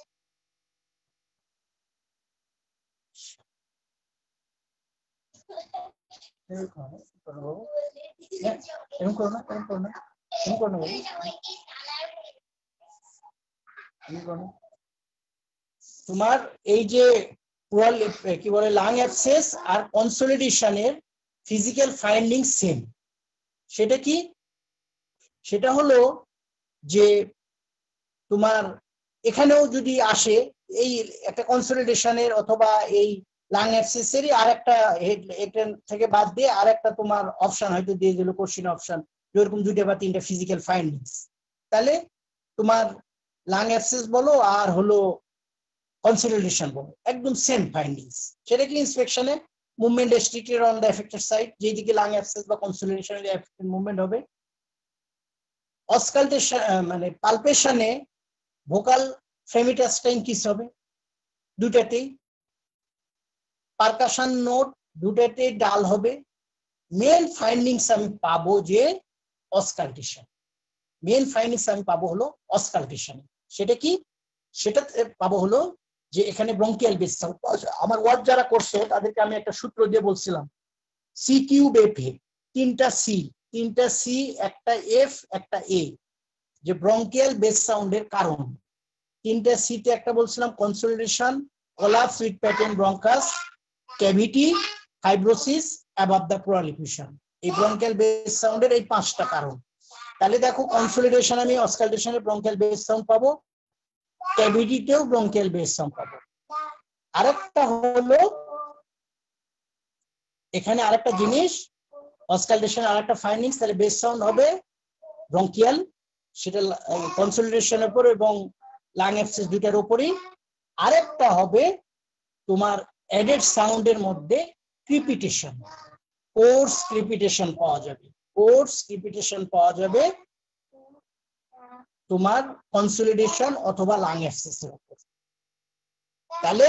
Speaker 1: তোমার এই যে কি বলে লাং অ্যাবসেস আর কনসলিডেশনের ফিজিক্যাল ফাইন্ডিং সেম। সেটা কি? সেটা হলো যে তোমার এখানেও যদি আসে এই একটা কনসলিডেশনের অথবা এই লাং অ্যাবসেসেরই আরেকটা এটা থেকে বাদ দিয়ে আরেকটা তোমার অপশন হয়তো দিয়ে দিল, কোশ্চেন অপশন, যেরকম 2টা বা 3টা ফিজিক্যাল ফাইন্ডিংস, তাহলে তোমার লাং অ্যাবসেস বলো আর হলো কনসলিডেশন বলো একদম সেম ফাইন্ডিংস। সেটা কি? ইন্সপেকশনে movement restricted on the affected side, যেদিকে লাং অ্যাবসেস বা কনসলিডেশনের এফেক্টেড মুভমেন্ট হবে। অসকালটেশন মানে পালপেশনে ভোকাল ফ্রেমিটাসটা ইনক্রিজ হবে দুটাতেই। পারকাশন নোট দুটাতেই ডাল হবে। মেন ফাইন্ডিংস আমি পাবো যে অসকালটেশন, হলো অসকালটেশন। সেটা কি? সেটা পাবো হলো যে এখানে ব্রঙ্কিয়াল বেস সাউন্ড। আমার ওয়ার্ড যারা করছে তাদেরকে আমি একটা সূত্র দিয়ে বলছিলাম, সি কিউব এফ এ, 3টা সি একটা এফ একটা এ, যে ব্রঙ্কিয়াল বেস সাউন্ডের কারণ। 3টা সিতে একটা বলছিলাম consolidation, collapse with patent bronchus, cavity, fibrosis above the pleural effusion. এই ব্রঙ্কিয়াল বেস সাউন্ডের এই 5টা কারণ। তাহলে দেখো কনসলিডেশন আমি অসকালটেশনের ব্রঙ্কিয়াল বেস সাউন্ড পাবো, ক্যাভিটিতেও ব্রঙ্কিয়াল বেস সাউন্ড পাবো। আরেকটা হলো এখানে আরেকটা জিনিস, অসকালটেশন আরেকটা ফাইন্ডিংস, তাহলে বেস সাউন্ড হবে ব্রঙ্কিয়াল, সেটা কনসলিডেশনের উপর এবং লাং অ্যাবসেস দুটার উপরই। আরেকটা হবে তোমার অ্যাডেড সাউন্ডের মধ্যে ক্রিপিটেশন, কোর্স ক্রিপিটেশন পাওয়া যাবে তোমার কনসলিডেশন অথবা লাং অ্যাবসেসের উপর। তাহলে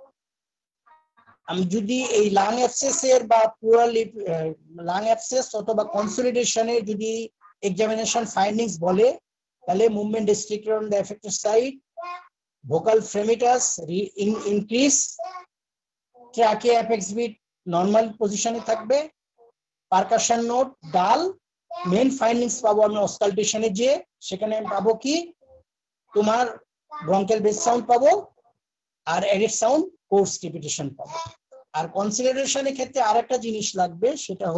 Speaker 1: আমি যদি এই লাং অ্যাবসেসের বা প্লুরাল লাং অ্যাবসেস অথবা কনসলিডেশনের যদি এক্সামিনেশন ফাইন্ডিংস বলে, তাহলে movement restricted on the affected side, vocal fremitus increase, ট্রাকে অ্যাপেক্স বিট নরমাল পজিশনে থাকবে, percussion note dull. Main findings পাবো আমি অসকালটেশনে, যে সেখানে পাবো কি তোমার ব্রঙ্কিয়াল বেস সাউন্ড পাবো আর এডেড সাউন্ড কোর্স ক্রিপিটেশন পাবো। আর কনসিডারেশনের ক্ষেত্রে আরেকটা জিনিস লাগবে,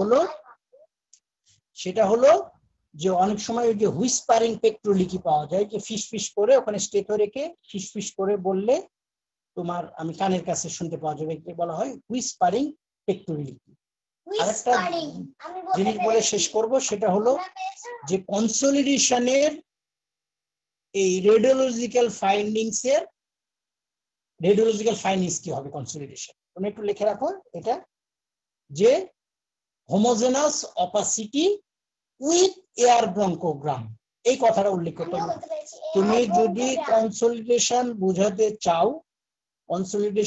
Speaker 1: সেটা হলো যে অনেক সময় ওই যে হুইসপারিং পেক্টোলিকি পাওয়া যায়, যে ফিস করে ওখানে স্টেথো রেখে ফিস করে বললে তোমার আমি কানের কাছে শুনতে পাওয়া যাবে, একে বলা হয় হুইসপারিং পেক্টোলিকি। আরেকটা জিনিস বলে শেষ করব, সেটা হলো যে কনসলিডেশনের এই রেডিওলজিক্যাল ফাইন্ডিংস কি হবে কনসলিডেশন, তুমি একটু লিখে রাখো এটা, যে homogenous opacity with air bronchogram, এই কথাটা উল্লেখ করতে হবে। তুমি যদি কনসলিডেশন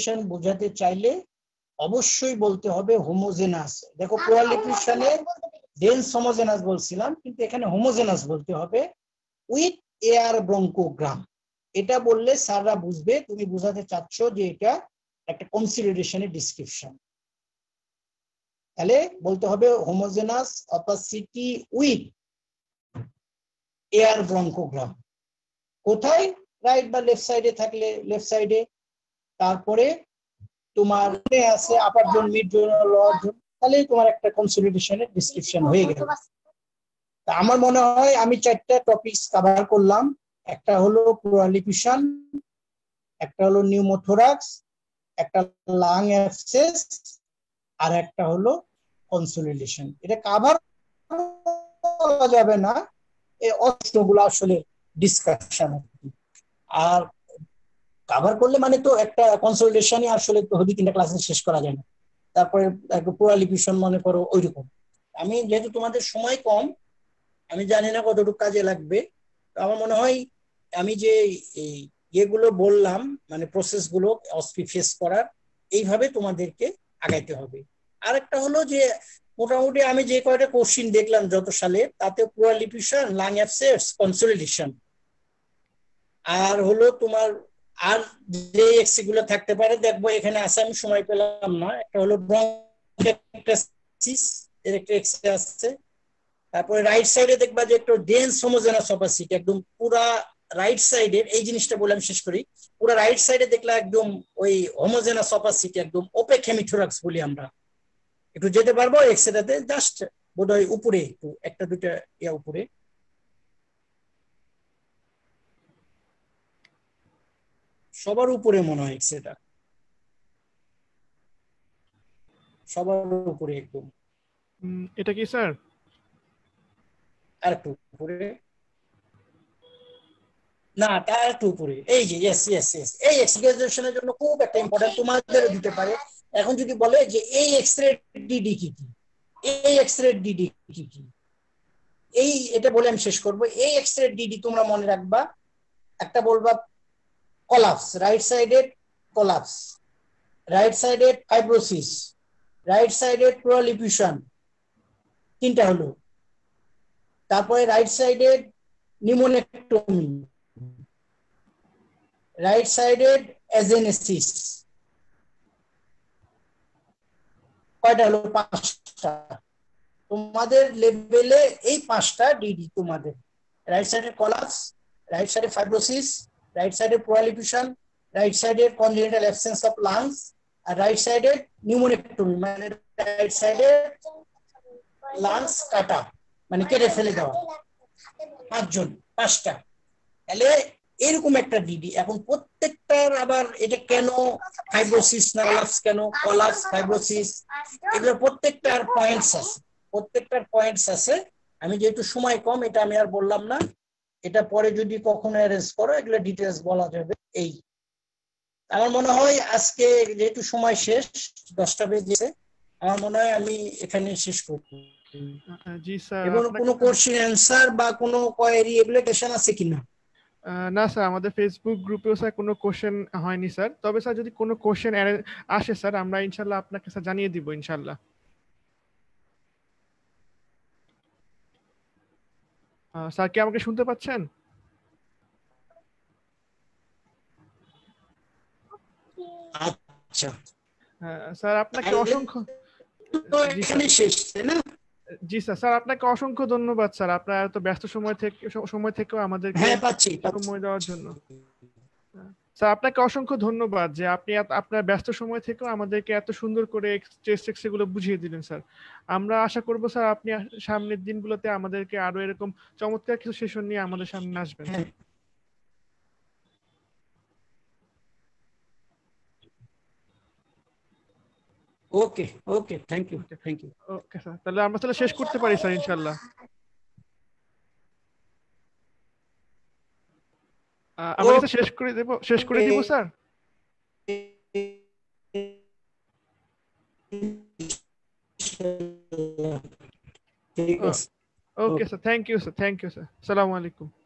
Speaker 1: বোঝাতে চাইলে অবশ্যই বলতে হবে হোমোজেনাস। দেখো প্লুরাল ইফিউশনে ডেন্স হোমোজেনাস বলছিলাম, কিন্তু এখানে হোমোজেনাস বলতে হবে উইথ এয়ার ব্রঙ্কোগ্রাম। এটা বললে স্যাররা বুঝবে তুমি বোঝাতে চাচ্ছ যে এটা একটা কনসিডারেশনের ডিসক্রিপশন। তাহলে বলতে হবে homogenous opacity with air bronchogram. কোথায়? রাইট বা লেফট সাইডে থাকলে লেফট সাইডে। তারপরে তোমার আছে upper zone, mid zone, lower zone, তাহলে তোমার একটা কনসলিডেশনের ডিসক্রিপশন হয়ে গেল। তা আমার মনে হয় আমি 4টা টপিকস কভার করলাম। একটা হলো প্লুরালিফিউশন, একটা হলো নিউমোথোরাক্স, একটা লাং অ্যাবসেস, আর একটা হলো কনসলিডেশন। এটা কভার করা যাবে না, এই অস্ত্রগুলো আসলে ডিসকাশন। আর কভার করলে মানে তো একটা কনসলিডেশনই আসলে তো 2-3টা ক্লাসে শেষ করা যায় না। তারপরে প্লুরালিফিউশন মনে করো ওইরকম। আমি যেহেতু তোমাদের সময় কম, আমি জানি না কতটুকু কাজে লাগবে। আমার মনে হয় আমি যে এই ইয়েগুলো বললাম, মানে প্রসেস গুলো অস্পি ফেস করার, এইভাবে তোমাদেরকে আগাইতে হবে। আরেকটা হলো যে মোটামুটি আমি যে কয়টা কোশ্চিন দেখলাম যত সালে, তাতে প্লুরালিফিউশন, লাং অ্যাবসেস, কনসলিডেশন, আর হলো তোমার আর যে এক্স গুলো থাকতে পারে দেখবো এখানে আছে, আমি সময় পেলাম না। একটা হলো ব্রঙ্কেক্টাসিস, এর একটা এক্স আছে। তারপরে রাইট সাইডে দেখবা যে একটু ডেন্স হোমোজেনাস অপাসিটি, একদম পুরা রাইট সাইডের এই জিনিসটা বলে আমি শেষ করি। পুরা রাইট সাইডে দেখলা একদম ওই হোমোজেনাস অপাসিটি, একদম ওপেক হেমিথোরাক্স বলি আমরা। একটু যেতে পারবো এক্সরেতে, জাস্ট বোধহয় উপরে একটু একটা দুইটা ইয়া উপরে, সবার উপরে মনে হয় এক্সরেটা, সবার উপরে একদম।
Speaker 2: এটা কি স্যার?
Speaker 1: আর একটু উপরে, না তার একটু উপরে, এই যে ইয়েস ইয়েস ইয়েস, এই এক্সপ্রেশনের জন্য খুব একটা ইম্পর্টেন্ট, তোমাদেরও দিতে পারে। এখন যদি বলে যে এই এক্সরে ডিডি কি কি, এই এক্সরে ডিডি কি কি, এই এটা বলে আমি শেষ করব। এই এক্সরে ডিডি তোমরা মনে রাখবা, একটা বলবা collapse, right sided collapse, right sided fibrosis, right sided pleural effusion, 3টা হলো। তারপরে right sided pneumonectomy, right sided agenesis, কয়টা হলো? 5টা। তোমাদের লেভেলে এই 5টা ডিডি তোমাদের, রাইট সাইডের কলাপস, রাইট সাইডের ফাইব্রোসিস, রাইট সাইডের প্লুরালিফিউশন, রাইট সাইডের কনজেনিটাল অ্যাবসেন্স অফ লাংস, আর রাইট সাইডের নিউমোনেক্টমি, মানে রাইট সাইডের লাংস কাটা, মানে কেটে ফেলে দেওয়া। 5টা। তাহলে এরকম একটা ডিডি। এখন প্রত্যেকটার আবার এটা কেন ফাইব্রোসিস না কলাপস, কেন কলাপস ফাইব্রোসিস, এগুলো প্রত্যেকটার পয়েন্টস আছে, প্রত্যেকটার পয়েন্টস আছে। আমি যেহেতু সময় কম, এটা আমি আর বললাম না, এটা পরে যদি কখনো অ্যারেঞ্জ করো এগুলো ডিটেলস বলা যাবে। এই আমার মনে হয় আজকে যেহেতু সময় শেষ, 10টা বেজেছে, আমার মনে হয় আমি এখানে শেষ করব।
Speaker 2: জি স্যার।
Speaker 1: এবং কোনো কোশ্চেন অ্যান্সার বা কোনো কোয়েরি এগুলো কোশ্চেন আছে কিনা?
Speaker 2: না স্যার, আমাদের ফেসবুক গ্রুপেও স্যার কোনো কোশ্চেন হয়নি স্যার। তবে স্যার যদি কোনো কোশ্চেন আসে স্যার, আমরা ইনশাল্লাহ আপনাকে স্যার জানিয়ে দিব ইনশাল্লাহ। স্যার কি আমাকে শুনতে পাচ্ছেন?
Speaker 1: আচ্ছা
Speaker 2: স্যার আপনাকে অসংখ্য
Speaker 1: এখানে শেষ, তাই না?
Speaker 2: জি স্যার। স্যার আপনাকে অসংখ্য ধন্যবাদ স্যার, আপনার এত ব্যস্ত সময় থেকেও আমাদেরকে
Speaker 1: হ্যাঁ পাচ্ছি
Speaker 2: সময় দেওয়ার জন্য। স্যার আপনাকে অসংখ্য ধন্যবাদ যে আপনি আপনার ব্যস্ত সময় থেকেও আমাদেরকে এত সুন্দর করে টেস্ট এক্সগুলো বুঝিয়ে দিলেন স্যার। আমরা আশা করব স্যার আপনি সামনের দিনগুলোতে আমাদেরকে আরো এরকম চমৎকার কিছু সেশন নিয়ে আমাদের সামনে আসবেন।
Speaker 1: Okay okay, thank you thank you.
Speaker 2: Okay sir, তাহলে আমরা শেষ করতে পারি স্যার ইনশাআল্লাহ। আমরা কি শেষ করে দিব স্যার?
Speaker 1: ঠিক আছে।
Speaker 2: Okay sir, thank you sir, আসসালামু আলাইকুম।